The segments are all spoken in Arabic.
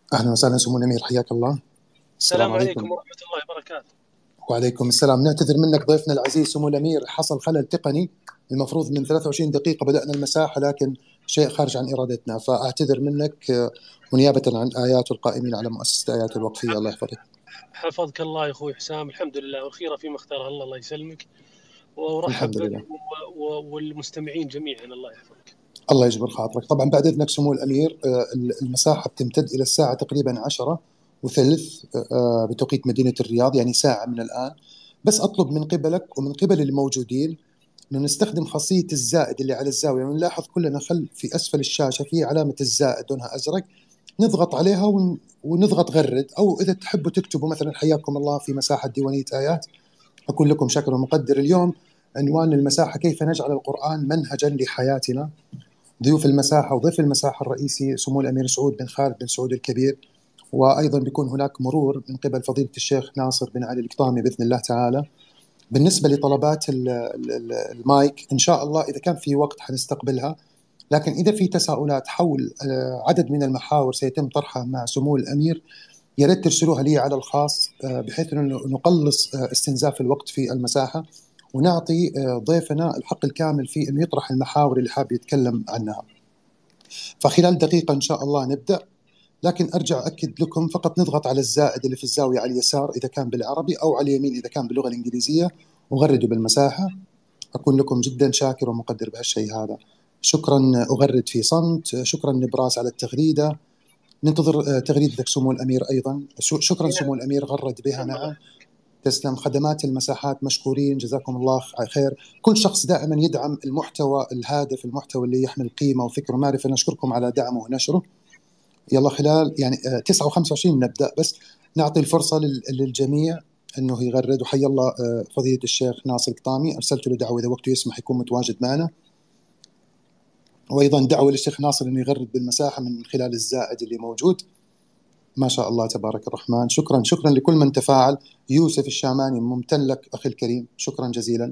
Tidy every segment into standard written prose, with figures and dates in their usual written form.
أهلا وسهلا سمو الأمير، حياك الله. السلام السلام عليكم عليكم. ورحمة الله وبركاته. وعليكم السلام. نعتذر منك ضيفنا العزيز سمو الأمير، حصل خلل تقني. المفروض من 23 دقيقة بدأنا المساحة، لكن شيء خارج عن إرادتنا، فأعتذر منك ونيابة عن آيات القائمين على مؤسسة آيات الوقفية. الله يحفظك. حفظك الله يا أخوي حسام، الحمد لله والخير فيما اختاره الله، الله يسلمك. وأرحب الحمد بك لله. والمستمعين جميعا، الله يحفظك. الله يجبر خاطرك. طبعا بعد إذنك سمو الأمير، المساحة بتمتد إلى الساعة تقريبا 10:03 بتوقيت مدينة الرياض، يعني ساعة من الآن. بس أطلب من قبلك ومن قبل الموجودين انه نستخدم خاصيه الزائد اللي على الزاويه، ونلاحظ كلنا في اسفل الشاشه في علامه الزائد لونها ازرق، نضغط عليها ونضغط غرد، او اذا تحبوا تكتبوا مثلا حياكم الله في مساحه ديوانيه ايات، اكون لكم شاكر ومقدر. اليوم عنوان المساحه: كيف نجعل القران منهجا لحياتنا. ضيوف المساحه وضيف المساحه الرئيسي سمو الامير سعود بن خالد بن سعود الكبير، وايضا بيكون هناك مرور من قبل فضيله الشيخ ناصر بن علي القطامي باذن الله تعالى. بالنسبة لطلبات المايك، إن شاء الله إذا كان في وقت حنستقبلها، لكن إذا في تساؤلات حول عدد من المحاور سيتم طرحها مع سمو الأمير، يا ريت ترسلوها لي على الخاص، بحيث أنه نقلص استنزاف الوقت في المساحة، ونعطي ضيفنا الحق الكامل في أنه يطرح المحاور اللي حاب يتكلم عنها. فخلال دقيقة إن شاء الله نبدأ، لكن أرجع أكد لكم فقط نضغط على الزائد اللي في الزاوية على اليسار إذا كان بالعربي، أو على اليمين إذا كان باللغة الإنجليزية، وغردوا بالمساحة. أكون لكم جدا شاكر ومقدر بهالشيء هذا. شكرا. أغرد في صمت. شكرا نبراس على التغريدة. ننتظر تغريدتك سمو الأمير أيضا. شكرا نعم، سمو الأمير، غرد بها. تم الله. نعم. تسلم. خدمات المساحات مشكورين، جزاكم الله خير. كل شخص دائما يدعم المحتوى الهادف، المحتوى اللي يحمل قيمة وفكر ومعرفة، نشكركم على دعمه ونشره. يلا خلال يعني 9:25 نبدأ، بس نعطي الفرصة للجميع أنه يغرد. وحي الله فضيلة الشيخ ناصر القطامي، أرسلت له دعوة إذا وقته يسمح يكون متواجد معنا، وأيضا دعوة للشيخ ناصر أنه يغرد بالمساحة من خلال الزائد اللي موجود. ما شاء الله تبارك الرحمن. شكرا شكرا لكل من تفاعل. يوسف الشاماني ممتن لك أخي الكريم، شكرا جزيلا.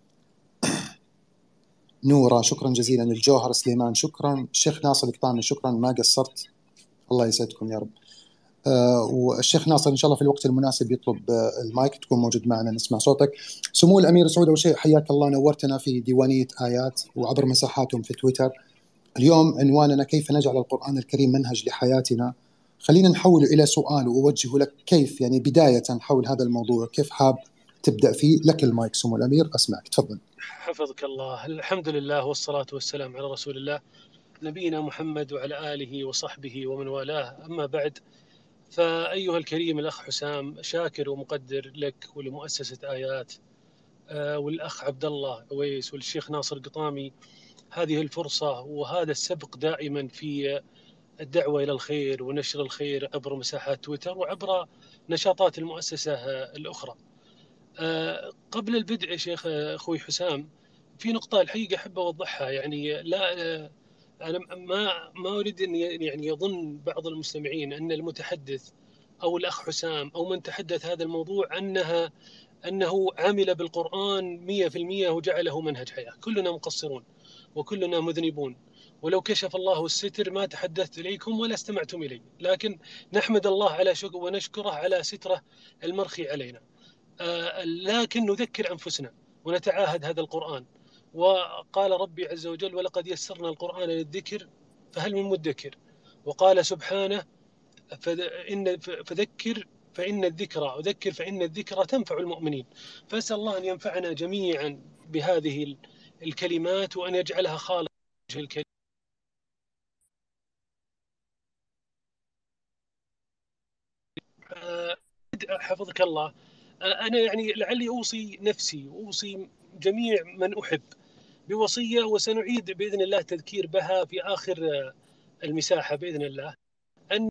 نورة شكرا جزيلا. الجوهر سليمان شكرا. الشيخ ناصر القطامي شكرا، ما قصرت. الله يسعدكم يا رب. والشيخ ناصر إن شاء الله في الوقت المناسب يطلب المايك، تكون موجود معنا نسمع صوتك. سمو الأمير سعود، أول شيء حياك الله، نورتنا في ديوانية آيات وعبر مساحاتهم في تويتر. اليوم عنواننا كيف نجعل القرآن الكريم منهج لحياتنا. خلينا نحوله إلى سؤال وأوجهه لك. كيف يعني بداية حول هذا الموضوع كيف حاب تبدأ فيه؟ لك المايك سمو الأمير، أسمعك، تفضل. حفظك الله، الحمد لله والصلاة والسلام على رسول الله نبينا محمد وعلى آله وصحبه ومن والاه، أما بعد. فأيها الكريم الأخ حسام، شاكر ومقدر لك ولمؤسسة آيات، والأخ عبد الله عويس والشيخ ناصر قطامي هذه الفرصة وهذا السبق دائما في الدعوة إلى الخير ونشر الخير عبر مساحات تويتر وعبر نشاطات المؤسسة الأخرى. قبل البدء يا شيخ أخوي حسام، في نقطة الحقيقة أحب أوضحها، يعني لا أنا ما أريد أن يعني يظن بعض المستمعين أن المتحدث أو الأخ حسام أو من تحدث هذا الموضوع أنه عمل بالقرآن 100% وجعله منهج حياة. كلنا مقصرون وكلنا مذنبون، ولو كشف الله الستر ما تحدثت إليكم ولا استمعتم إلي، لكن نحمد الله على شكر ونشكره على ستره المرخي علينا. لكن نذكر أنفسنا ونتعاهد هذا القرآن. وقال ربي عز وجل: ولقد يسرنا القرآن للذكر فهل من مدكر. وقال سبحانه: فذكر فإن الذكرى وذكر فإن الذكرى تنفع المؤمنين. فأسأل الله أن ينفعنا جميعا بهذه الكلمات وأن يجعلها خالصة وجه الكريم. حفظك الله. أنا يعني لعلي أوصي نفسي وأوصي جميع من أحب بوصية، وسنعيد بإذن الله تذكير بها في آخر المساحة بإذن الله، أن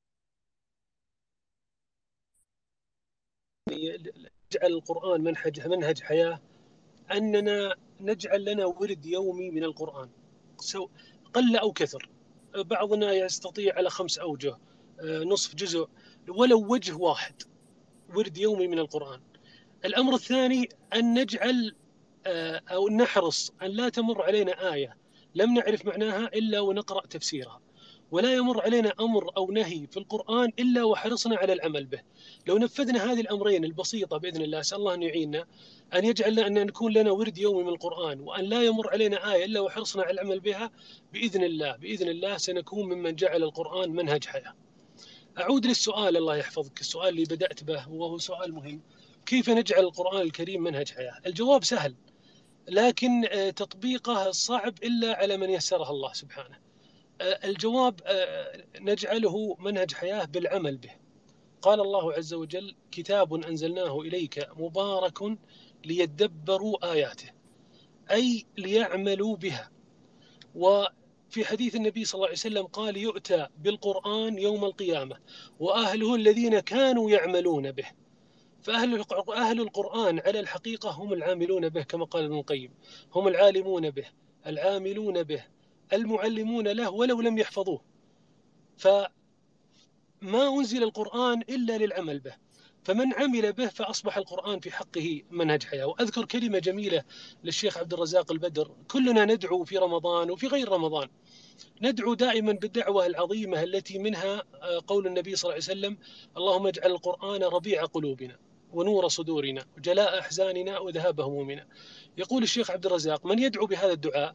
نجعل القرآن منهج حياة، أننا نجعل لنا ورد يومي من القرآن، قل أو كثر. بعضنا يستطيع على 5 أوجه، نصف جزء، ولو وجه واحد ورد يومي من القرآن. الأمر الثاني أن نجعل أو نحرص أن لا تمر علينا آية لم نعرف معناها إلا ونقرأ تفسيرها. ولا يمر علينا أمر أو نهي في القرآن إلا وحرصنا على العمل به. لو نفذنا هذه الأمرين البسيطة بإذن الله، أسأل الله أن يعيننا، أن يجعل أن نكون لنا ورد يومي من القرآن، وأن لا يمر علينا آية إلا وحرصنا على العمل بها، بإذن الله بإذن الله سنكون ممن جعل القرآن منهج حياة. أعود للسؤال، الله يحفظك، السؤال اللي بدأت به وهو سؤال مهم: كيف نجعل القرآن الكريم منهج حياة؟ الجواب سهل، لكن تطبيقه صعب إلا على من يسره الله سبحانه. الجواب: نجعله منهج حياة بالعمل به. قال الله عز وجل: كتاب أنزلناه إليك مبارك ليدبروا آياته، أي ليعملوا بها. وفي حديث النبي صلى الله عليه وسلم قال: يؤتى بالقرآن يوم القيامة وأهله الذين كانوا يعملون به. فأهل القرآن على الحقيقة هم العاملون به، كما قال ابن القيم: هم العالمون به، العاملون به، المعلمون له ولو لم يحفظوه. فما أنزل القرآن إلا للعمل به، فمن عمل به فأصبح القرآن في حقه منهج حياة. وأذكر كلمة جميلة للشيخ عبد الرزاق البدر: كلنا ندعو في رمضان وفي غير رمضان، ندعو دائما بالدعوة العظيمة التي منها قول النبي صلى الله عليه وسلم: اللهم اجعل القرآن ربيع قلوبنا ونور صدورنا وجلاء أحزاننا وذهاب همومنا. يقول الشيخ عبد الرزاق: من يدعو بهذا الدعاء؟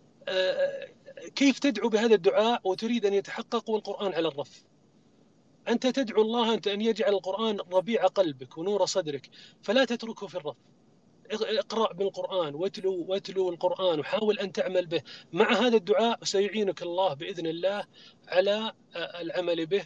كيف تدعو بهذا الدعاء وتريد أن يتحقق والقرآن على الرف؟ أنت تدعو الله أن يجعل القرآن ربيع قلبك ونور صدرك، فلا تتركه في الرف. اقرأ بالقرآن، واتلو القرآن، وحاول أن تعمل به. مع هذا الدعاء سيعينك الله بإذن الله على العمل به،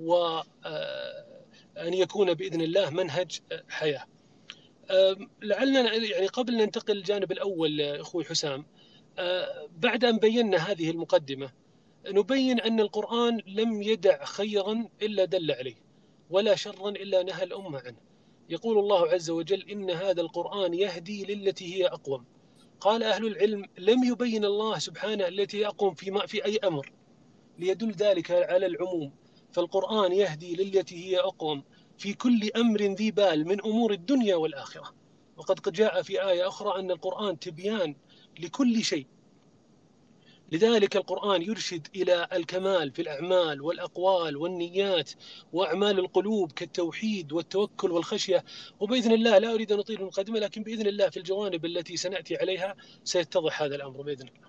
وأن يكون بإذن الله منهج حياة. لعلنا يعني قبل أن ننتقل للجانب الأول أخوي حسام، بعد أن بينا هذه المقدمة، نبين أن القرآن لم يدع خيرا إلا دل عليه، ولا شرا إلا نهى الأمة عنه. يقول الله عز وجل: إن هذا القرآن يهدي للتي هي أقوم. قال أهل العلم: لم يبين الله سبحانه التي هي أقوم في أي أمر، ليدل ذلك على العموم. فالقرآن يهدي للتي هي أقوم في كل أمر ذي بال من أمور الدنيا والآخرة. وقد جاء في آية أخرى أن القرآن تبيان لكل شيء. لذلك القرآن يرشد إلى الكمال في الأعمال والأقوال والنيات وأعمال القلوب كالتوحيد والتوكل والخشية. وبإذن الله، لا أريد أن أطيل المقدمة، لكن بإذن الله في الجوانب التي سنأتي عليها سيتضح هذا الأمر بإذن الله.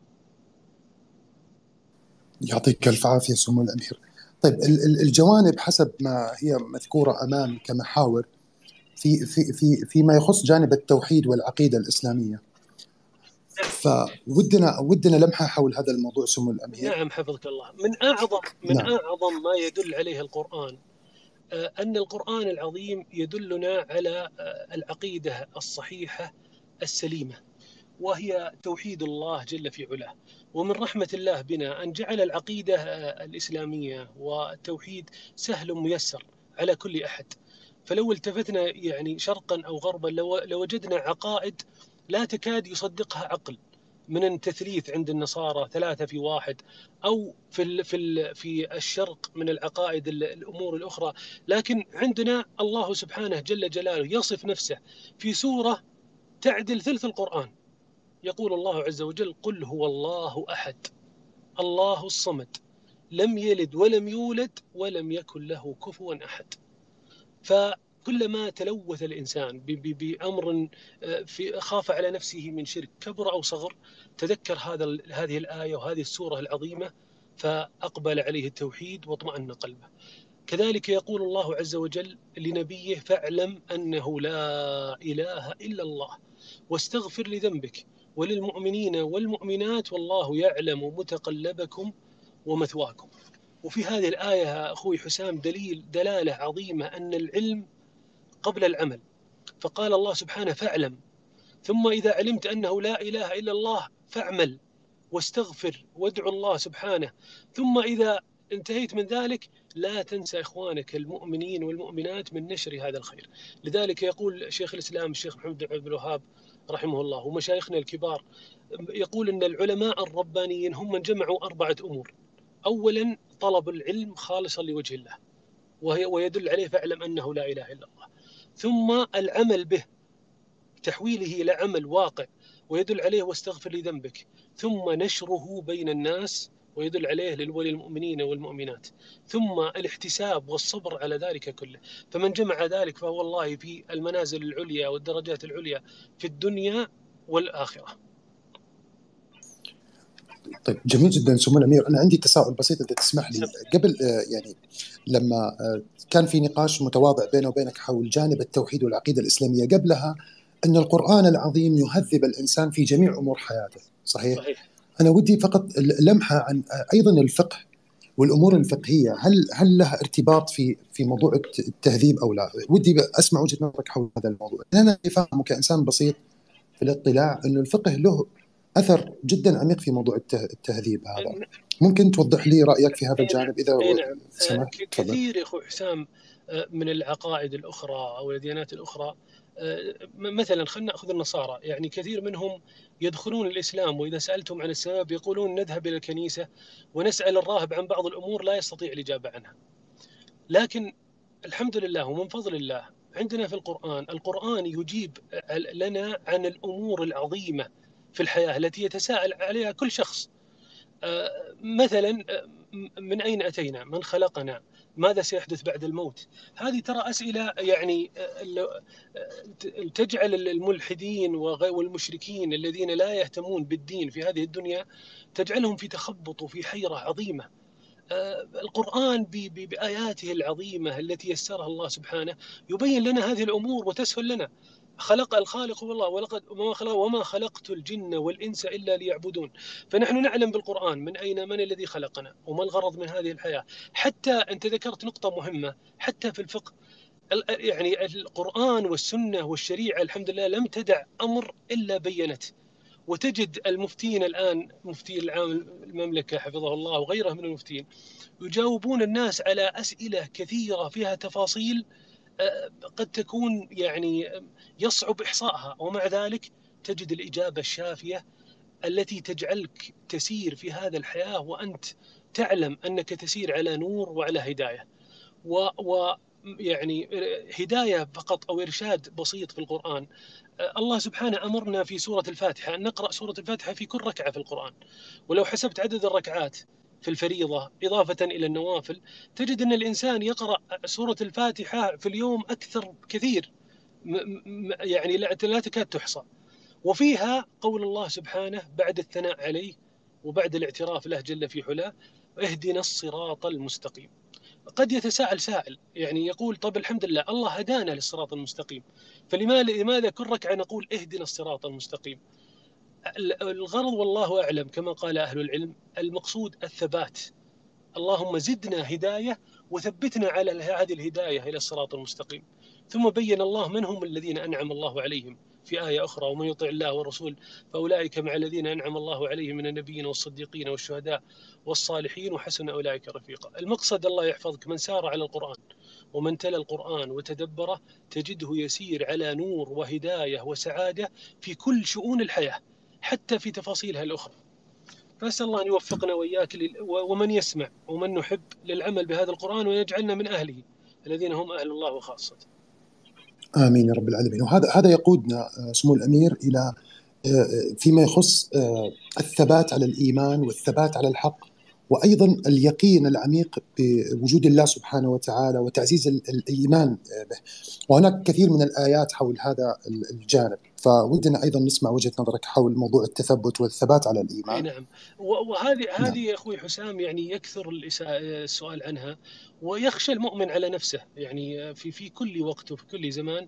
يعطيك الف عافيه سمو الامير. طيب الجوانب حسب ما هي مذكوره امام كمحاور فيما يخص جانب التوحيد والعقيده الاسلاميه، فودنا لمحه حول هذا الموضوع سمو الامير. نعم حفظك الله. من أعظم ما يدل عليه القرآن أن القرآن العظيم يدلنا على العقيدة الصحيحة السليمة، وهي توحيد الله جل في علاه. ومن رحمة الله بنا أن جعل العقيدة الإسلامية والتوحيد سهل ميسر على كل أحد. فلو التفتنا يعني شرقا أو غربا لوجدنا عقائد لا تكاد يصدقها عقل، من التثليث عند النصارى 3 في 1، أو في الشرق من العقائد الأمور الأخرى. لكن عندنا الله سبحانه جل جلاله يصف نفسه في سورة تعدل ثلث القرآن. يقول الله عز وجل: قل هو الله أحد الله الصمد لم يلد ولم يولد ولم يكن له كفوا أحد. فكلما تلوث الإنسان بأمر خاف على نفسه من شرك كبر أو صغر، تذكر هذه الآية وهذه السورة العظيمة، فأقبل عليه التوحيد واطمأن قلبه. كذلك يقول الله عز وجل لنبيه: فاعلم أنه لا إله إلا الله واستغفر لذنبك وللمؤمنين والمؤمنات والله يعلم متقلبكم ومثواكم. وفي هذه الآية أخوي حسام دلالة عظيمة أن العلم قبل العمل. فقال الله سبحانه: فاعلم، ثم إذا علمت أنه لا إله إلا الله فاعمل واستغفر وادعو الله سبحانه، ثم إذا انتهيت من ذلك لا تنسى إخوانك المؤمنين والمؤمنات من نشر هذا الخير. لذلك يقول شيخ الإسلام الشيخ محمد بن عبد الوهاب رحمه الله ومشايخنا الكبار، يقول أن العلماء الربانيين هم من جمعوا 4 أمور: أولا طلب العلم خالصا لوجه الله، ويدل عليه فاعلم أنه لا إله إلا الله. ثم العمل به، تحويله إلى عمل واقع ويدل عليه واستغفر لذنبك. ثم نشره بين الناس ويدل عليه وللمؤمنين والمؤمنات، ثم الاحتساب والصبر على ذلك كله. فمن جمع ذلك فهو والله في المنازل العليا والدرجات العليا في الدنيا والآخرة. طيب جميل جدا سمو الأمير. أنا عندي تساؤل بسيط إذا تسمح لي. قبل يعني لما كان في نقاش متواضع بينه وبينك حول جانب التوحيد والعقيدة الإسلامية قبلها، أن القرآن العظيم يهذب الإنسان في جميع أمور حياته، صحيح؟ صحيح. أنا ودي فقط لمحة عن أيضا الفقه والأمور الفقهية، هل لها ارتباط في موضوع التهذيب أو لا؟ ودي أسمع وجهة نظرك حول هذا الموضوع. أنا فاهم كإنسان بسيط في الاطلاع أنه الفقه له أثر جدا عميق في موضوع التهذيب هذا. ممكن توضح لي رأيك في هذا الجانب إذا أي نعم. سمحت؟ تفضل. كثير يا أخوي حسام من العقائد الأخرى أو الديانات الأخرى، مثلا خلينا نأخذ النصارى، يعني كثير منهم يدخلون الإسلام وإذا سألتم عن السبب يقولون نذهب إلى الكنيسة ونسأل الراهب عن بعض الأمور لا يستطيع الإجابة عنها. لكن الحمد لله ومن فضل الله عندنا في القرآن يجيب لنا عن الأمور العظيمة في الحياة التي يتساءل عليها كل شخص. مثلا من أين أتينا؟ من خلقنا؟ ماذا سيحدث بعد الموت؟ هذه ترى أسئلة يعني تجعل الملحدين والمشركين الذين لا يهتمون بالدين في هذه الدنيا تجعلهم في تخبط وفي حيرة عظيمة. القرآن بآياته العظيمة التي يسرها الله سبحانه يبين لنا هذه الأمور وتسهل لنا. خلق الخالق والله ولقد وما خلقت الجن والإنس إلا ليعبدون. فنحن نعلم بالقرآن من الذي خلقنا وما الغرض من هذه الحياة. حتى أنت ذكرت نقطة مهمة، حتى في الفقه يعني القرآن والسنة والشريعة الحمد لله لم تدع أمر إلا بينته. وتجد المفتين الآن، مفتي العام المملكة حفظه الله وغيره من المفتين، يجاوبون الناس على أسئلة كثيرة فيها تفاصيل قد تكون يعني يصعب إحصائها، ومع ذلك تجد الإجابة الشافية التي تجعلك تسير في هذا الحياة وأنت تعلم أنك تسير على نور وعلى هداية. يعني هداية فقط أو إرشاد بسيط في القرآن. الله سبحانه أمرنا في سورة الفاتحة أن نقرأ سورة الفاتحة في كل ركعة في القرآن، ولو حسبت عدد الركعات في الفريضة إضافة إلى النوافل تجد أن الإنسان يقرأ سورة الفاتحة في اليوم أكثر كثير، يعني لا تكاد تحصى. وفيها قول الله سبحانه بعد الثناء عليه وبعد الاعتراف له جل في علاه: اهدنا الصراط المستقيم. قد يتساءل سائل يعني يقول طب الحمد لله الله هدانا للصراط المستقيم، فلماذا كل ركعة نقول اهدنا الصراط المستقيم؟ الغرض والله أعلم كما قال أهل العلم، المقصود الثبات. اللهم زدنا هداية وثبتنا على هذه الهداية إلى الصراط المستقيم. ثم بين الله من هم الذين أنعم الله عليهم في آية أخرى: ومن يطع الله والرسول فأولئك مع الذين أنعم الله عليهم من النبيين والصديقين والشهداء والصالحين وحسن أولئك رفيقا. المقصد الله يحفظك من سار على القرآن ومن تلا القرآن وتدبره تجده يسير على نور وهداية وسعادة في كل شؤون الحياة حتى في تفاصيلها الأخرى. فأسأل الله أن يوفقنا وإياك ومن يسمع ومن نحب للعمل بهذا القرآن ويجعلنا من أهله الذين هم أهل الله وخاصة. آمين يا رب العالمين. وهذا يقودنا سمو الأمير إلى فيما يخص الثبات على الإيمان والثبات على الحق، وأيضا اليقين العميق بوجود الله سبحانه وتعالى وتعزيز الإيمان به. وهناك كثير من الآيات حول هذا الجانب، فودنا أيضا نسمع وجهة نظرك حول موضوع التثبت والثبات على الإيمان. نعم. وهذه نعم. يا أخوي حسام يعني يكثر السؤال عنها، ويخشى المؤمن على نفسه يعني في كل وقت وفي كل زمان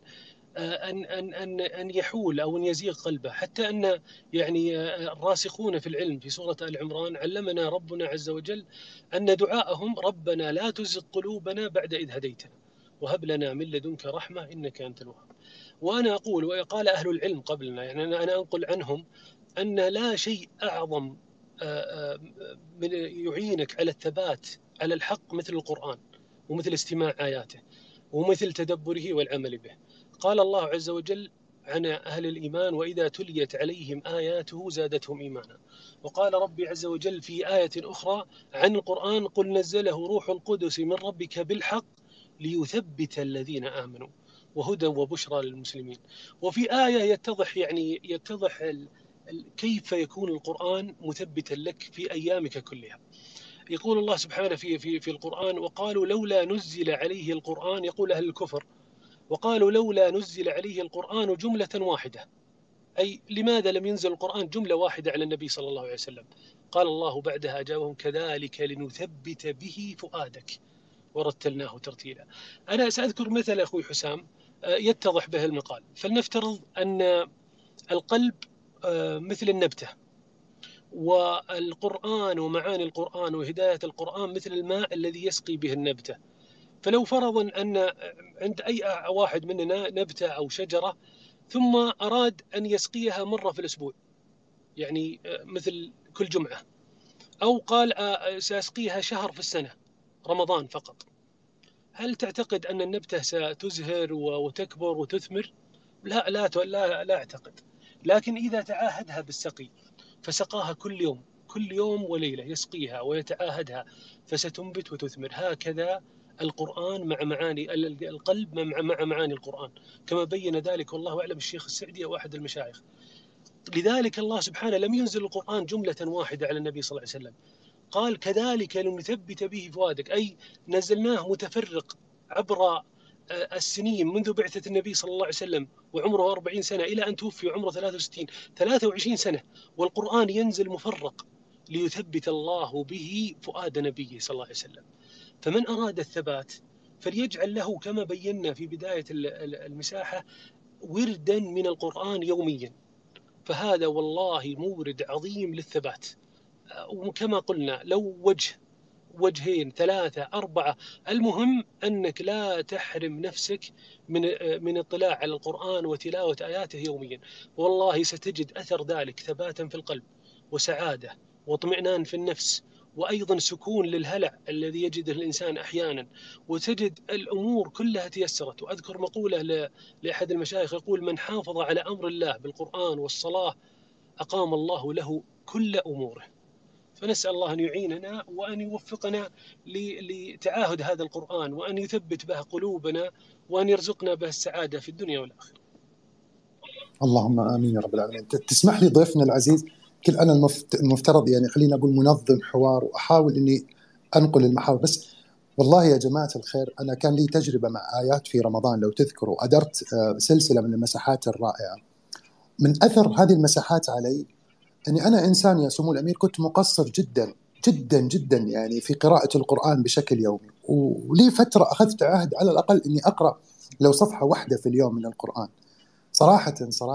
أن يحول أو أن يزيغ قلبه. حتى أن يعني الراسخون في العلم في سورة آل عمران علمنا ربنا عز وجل أن دعاءهم: ربنا لا تزغ قلوبنا بعد إذ هديتنا وهب لنا من لدنك رحمة إنك أنت الوهاب. وأنا أقول وقال أهل العلم قبلنا، يعني أنا أنقل عنهم أن لا شيء أعظم من يعينك على الثبات على الحق مثل القرآن ومثل استماع آياته ومثل تدبره والعمل به. قال الله عز وجل عن أهل الإيمان: وإذا تليت عليهم آياته زادتهم إيمانا. وقال ربي عز وجل في آية أخرى عن القرآن: قل نزله روح القدس من ربك بالحق ليثبت الذين آمنوا وهدى وبشرى للمسلمين. وفي آية يتضح كيف يكون القرآن مثبتا لك في أيامك كلها. يقول الله سبحانه في القرآن: وقالوا لولا نزل عليه القرآن، يقول أهل الكفر، وقالوا لولا نزل عليه القرآن جملة واحدة، أي لماذا لم ينزل القرآن جملة واحدة على النبي صلى الله عليه وسلم؟ قال الله بعدها أجابهم: كذلك لنثبت به فؤادك ورتلناه ترتيلا. أنا سأذكر مثل أخوي حسام يتضح به المقال. فلنفترض أن القلب مثل النبتة، والقرآن ومعاني القرآن وهداية القرآن مثل الماء الذي يسقي به النبتة. فلو فرضا أن عند أي واحد مننا نبتة أو شجرة، ثم أراد أن يسقيها مرة في الأسبوع، يعني مثل كل جمعة، أو قال سأسقيها شهر في السنة، رمضان فقط، هل تعتقد أن النبتة ستزهر وتكبر وتثمر؟ لا أعتقد. لكن إذا تعاهدها بالسقي، فسقاها كل يوم وليلة يسقيها ويتعاهدها، فستنبت وتثمر. هكذا القرآن مع معاني القلب مع معاني القرآن، كما بين ذلك والله أعلم الشيخ السعدي أو أحد المشايخ. لذلك الله سبحانه لم ينزل القرآن جملة واحدة على النبي صلى الله عليه وسلم، قال: كذلك لنثبت به فؤادك، أي نزلناه متفرق عبر السنين منذ بعثة النبي صلى الله عليه وسلم وعمره 40 سنة إلى أن توفي وعمره 63 23 سنة، والقرآن ينزل مفرق ليثبت الله به فؤاد نبيه صلى الله عليه وسلم. فمن أراد الثبات فليجعل له كما بينا في بداية المساحة وردا من القرآن يوميا، فهذا والله مورد عظيم للثبات. وكما قلنا لو وجهين 3 4، المهم أنك لا تحرم نفسك من اطلاع على القرآن وتلاوة آياته يوميا، والله ستجد أثر ذلك ثباتا في القلب وسعادة واطمئنان في النفس، وأيضا سكون للهلع الذي يجده الإنسان أحيانا، وتجد الأمور كلها تيسرت. وأذكر مقولة لأحد المشايخ يقول: من حافظ على أمر الله بالقرآن والصلاة أقام الله له كل أموره. فنسأل الله أن يعيننا وأن يوفقنا لتعاهد هذا القرآن، وأن يثبت به قلوبنا، وأن يرزقنا به السعادة في الدنيا والآخرة. اللهم آمين يا رب العالمين. تسمح لي ضيفنا العزيز، كل أنا المفترض يعني خلينا أقول منظم حوار وأحاول إني أنقل المحاور، بس والله يا جماعة الخير أنا كان لي تجربة مع آيات في رمضان لو تذكروا، أدرت سلسلة من المساحات الرائعة. من أثر هذه المساحات علي أني أنا إنسان يا سمو الأمير كنت مقصر جدا جدا جدا يعني في قراءة القرآن بشكل يومي، ولي فترة أخذت عهد على الأقل أني أقرأ لو صفحة واحدة في اليوم من القرآن. صراحة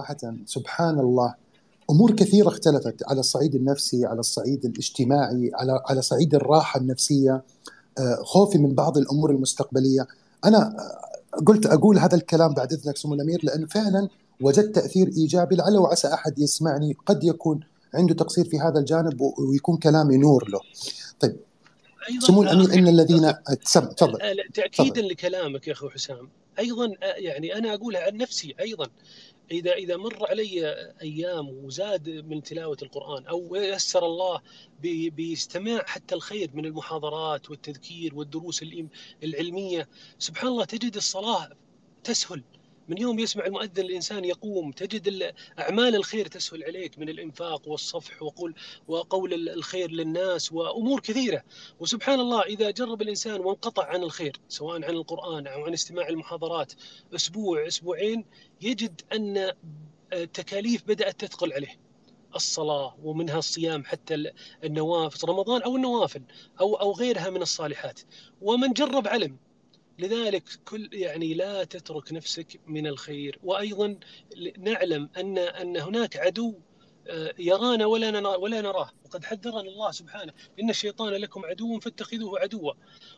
سبحان الله أمور كثيرة اختلفت على الصعيد النفسي، على الصعيد الاجتماعي، على صعيد الراحة النفسية، خوفي من بعض الأمور المستقبلية. أنا قلت أقول هذا الكلام بعد إذنك سمو الأمير لأنه فعلا وجدت تأثير إيجابي، لعل وعسى أحد يسمعني قد يكون عنده تقصير في هذا الجانب ويكون كلامي نور له. طيب سمو الأمير إن الذين تفضل. تأكيدا لكلامك يا أخو حسام، أيضا يعني أنا أقولها عن نفسي أيضا، إذا مر علي أيام وزاد من تلاوة القرآن أو يسر الله باستماع حتى الخير من المحاضرات والتذكير والدروس العلمية، سبحان الله تجد الصلاة تسهل. من يوم يسمع المؤذن الإنسان يقوم، تجد أعمال الخير تسهل عليك من الإنفاق والصفح وقول الخير للناس وأمور كثيرة. وسبحان الله إذا جرب الإنسان وانقطع عن الخير سواء عن القرآن أو عن استماع المحاضرات أسبوع أسبوعين، يجد أن التكاليف بدأت تثقل عليه، الصلاة ومنها الصيام حتى النوافل رمضان أو النوافل أو غيرها من الصالحات، ومن جرب علم. لذلك يعني لا تترك نفسك من الخير. وأيضا نعلم أن هناك عدو يرانا ولا نراه، وقد حذرنا الله سبحانه: إن الشيطان لكم عدو فاتخذوه عدوا.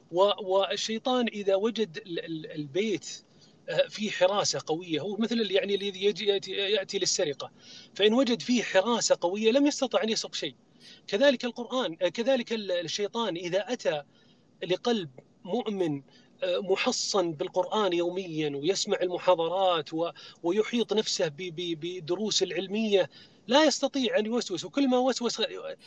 والشيطان إذا وجد البيت في حراسة قوية، هو مثل يعني الذي يأتي للسرقة، فإن وجد فيه حراسة قوية لم يستطع أن يسرق شيء. كذلك القرآن، كذلك الشيطان إذا أتى لقلب مؤمن محصن بالقرآن يوميا ويسمع المحاضرات ويحيط نفسه بدروس العلمية، لا يستطيع أن يوسوس. وكل ما وسوس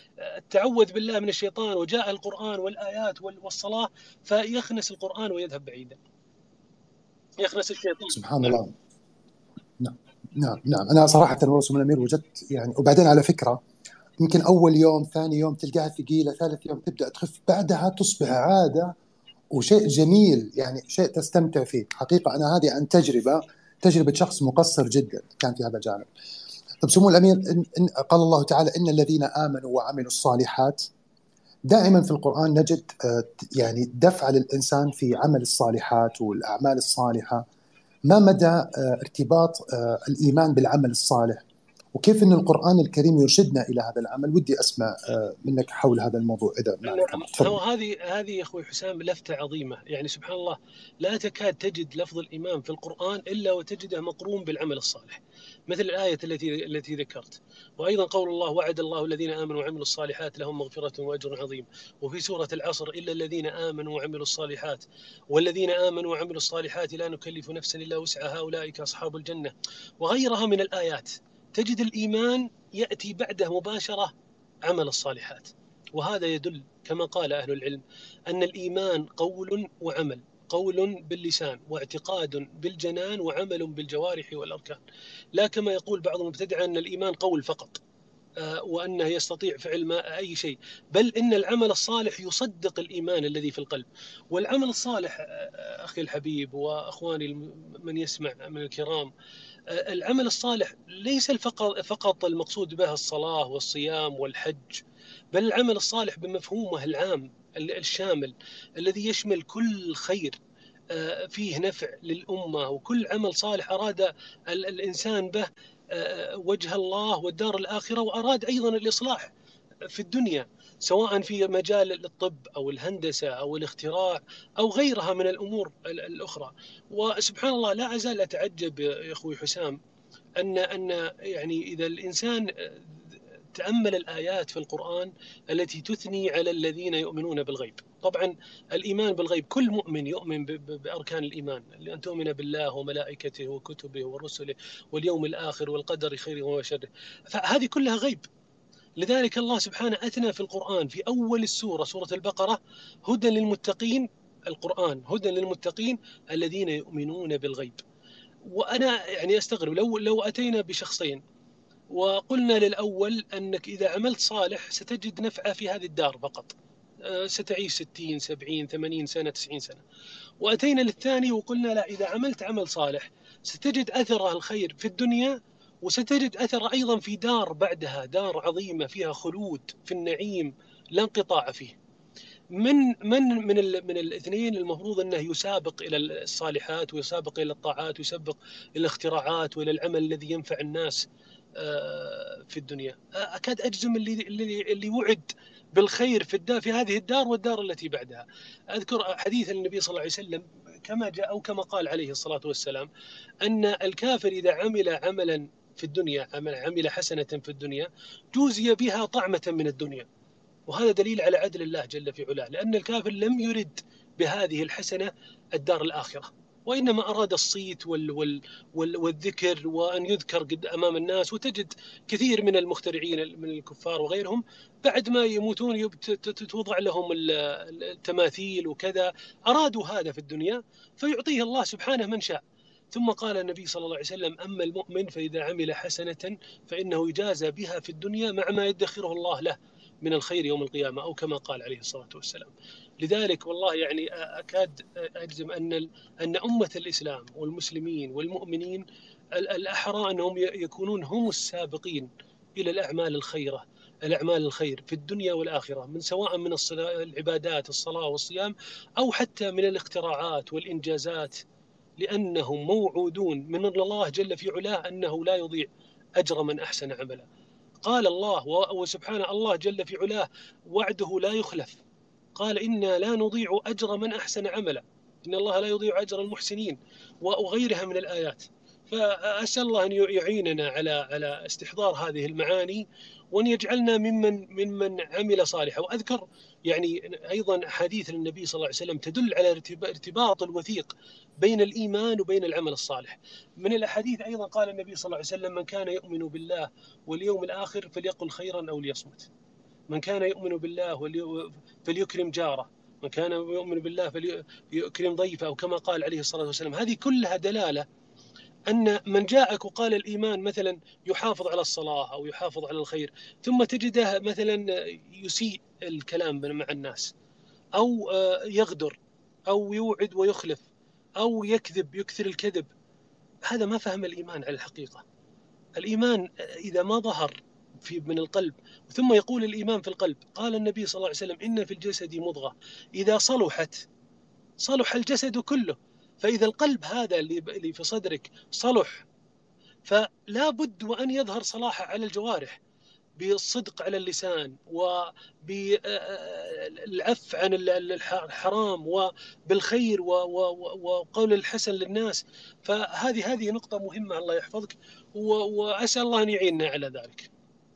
تعوذ بالله من الشيطان وجاء القرآن والآيات والصلاة، فيخنس القرآن ويذهب بعيدا، يخنس الشيطان. سبحان الله. نعم نعم نعم، أنا صراحة والله سمو الأمير وجدت يعني، وبعدين على فكرة يمكن أول يوم ثاني يوم تلقاها ثقيلة، ثالث يوم تبدأ تخف، بعدها تصبح عادة وشيء جميل، يعني شيء تستمتع فيه حقيقة. أنا هذه عن تجربة شخص مقصر جدا كان في هذا الجانب. طب سمو الأمير، قال الله تعالى إن الذين آمنوا وعملوا الصالحات. دائما في القرآن نجد يعني دفع للإنسان في عمل الصالحات والأعمال الصالحة. ما مدى ارتباط الإيمان بالعمل الصالح، وكيف أن القرآن الكريم يرشدنا إلى هذا العمل؟ ودي أسمع منك حول هذا الموضوع إذا ما عليك. نعم، تفضل. هو هذه يا اخوي حسام لفتة عظيمة. يعني سبحان الله، لا تكاد تجد لفظ الإيمان في القرآن إلا وتجده مقرون بالعمل الصالح، مثل الآية التي ذكرت. وأيضا قول الله: وعد الله الذين آمنوا وعملوا الصالحات لهم مغفرة وأجر عظيم. وفي سورة العصر: إلا الذين آمنوا وعملوا الصالحات والذين آمنوا وعملوا الصالحات لا نكلف نفسا إلا وسعها أولئك أصحاب الجنة. وغيرها من الآيات تجد الإيمان يأتي بعده مباشرة عمل الصالحات. وهذا يدل كما قال أهل العلم أن الإيمان قول وعمل، قول باللسان واعتقاد بالجنان وعمل بالجوارح والأركان، لا كما يقول بعض المبتدعة أن الإيمان قول فقط وأنه يستطيع فعل ما أي شيء. بل إن العمل الصالح يصدق الإيمان الذي في القلب. والعمل الصالح أخي الحبيب وأخواني من يسمع من الكرام، العمل الصالح ليس فقط المقصود به الصلاة والصيام والحج، بل العمل الصالح بمفهومه العام الشامل الذي يشمل كل خير فيه نفع للأمة، وكل عمل صالح أراد الإنسان به وجه الله والدار الآخرة، وأراد أيضا الإصلاح في الدنيا، سواء في مجال الطب أو الهندسة أو الاختراع أو غيرها من الأمور الأخرى. وسبحان الله، لا أزال أتعجب يا أخوي حسام أن يعني إذا الإنسان تأمل الآيات في القرآن التي تثني على الذين يؤمنون بالغيب. طبعا الإيمان بالغيب، كل مؤمن يؤمن بأركان الإيمان، أن تؤمن بالله وملائكته وكتبه ورسله واليوم الآخر والقدر خيره وشره، فهذه كلها غيب. لذلك الله سبحانه أثنى في القرآن في أول السورة، سورة البقرة: هدى للمتقين. القرآن هدى للمتقين الذين يؤمنون بالغيب. وأنا يعني أستغرب لو أتينا بشخصين وقلنا للأول أنك إذا عملت صالح ستجد نفعه في هذه الدار فقط، ستعيش 60 70 80 سنة 90 سنة، وأتينا للثاني وقلنا لا، إذا عملت عمل صالح ستجد أثره الخير في الدنيا، وستجد أثر أيضا في دار بعدها، دار عظيمة فيها خلود في النعيم لا انقطاع فيه. من الاثنين المفروض أنه يسابق إلى الصالحات ويسابق إلى الطاعات ويسابق إلى الاختراعات وإلى العمل الذي ينفع الناس في الدنيا؟ أكاد أجزم اللي وعد بالخير في هذه الدار والدار التي بعدها. أذكر حديث النبي صلى الله عليه وسلم كما جاء أو كما قال عليه الصلاة والسلام أن الكافر إذا عمل عملا في الدنيا، عمل حسنة في الدنيا، جوزي بها طعمة من الدنيا. وهذا دليل على عدل الله جل في علاه، لأن الكافر لم يرد بهذه الحسنة الدار الآخرة، وإنما أراد الصيت والذكر وأن يذكر أمام الناس. وتجد كثير من المخترعين من الكفار وغيرهم بعد ما يموتون توضع لهم التماثيل وكذا، أرادوا هذا في الدنيا فيعطيه الله سبحانه من شاء. ثم قال النبي صلى الله عليه وسلم: أما المؤمن فإذا عمل حسنة فإنه يجازى بها في الدنيا مع ما يدخره الله له من الخير يوم القيامة، أو كما قال عليه الصلاة والسلام. لذلك والله يعني أكاد أجزم أن أمة الإسلام والمسلمين والمؤمنين الأحرى أنهم يكونون هم السابقين إلى الأعمال الخيرة، الأعمال الخير في الدنيا والآخرة، من سواء من العبادات الصلاة والصيام أو حتى من الاختراعات والإنجازات، لأنهم موعودون من الله جل في علاه أنه لا يضيع أجر من أحسن عملا. قال الله وسبحانه الله جل في علاه وعده لا يخلف، قال: إنا لا نضيع أجر من أحسن عملا، إن الله لا يضيع أجر المحسنين، وغيرها من الآيات. فأسأل الله أن يعيننا على استحضار هذه المعاني، وأن يجعلنا ممن عمل صالحا. وأذكر يعني أيضا حديث النبي صلى الله عليه وسلم تدل على ارتباط الوثيق بين الإيمان وبين العمل الصالح. من الأحاديث أيضا قال النبي صلى الله عليه وسلم: من كان يؤمن بالله واليوم الآخر فليقل خيرا أو ليصمت. من كان يؤمن بالله فليكرم جاره، من كان يؤمن بالله فليكرم ضيفه، أو كما قال عليه الصلاة والسلام. هذه كلها دلالة أن من جاءك وقال الإيمان مثلا يحافظ على الصلاة أو يحافظ على الخير، ثم تجده مثلا يسيء الكلام مع الناس، أو يغدر، أو يوعد ويخلف، أو يكذب، يكثر الكذب، هذا ما فهم الإيمان على الحقيقة. الإيمان إذا ما ظهر من القلب، ثم يقول الإيمان في القلب، قال النبي صلى الله عليه وسلم: إن في الجسد مضغة إذا صلحت صلح الجسد كله. فإذا القلب هذا اللي في صدرك صلح، فلا بد وأن يظهر صلاحه على الجوارح، بالصدق على اللسان، وبالعف عن الحرام، وبالخير، وقول الحسن للناس. فهذه نقطة مهمة، الله يحفظك، وأسأل الله أن يعيننا على ذلك.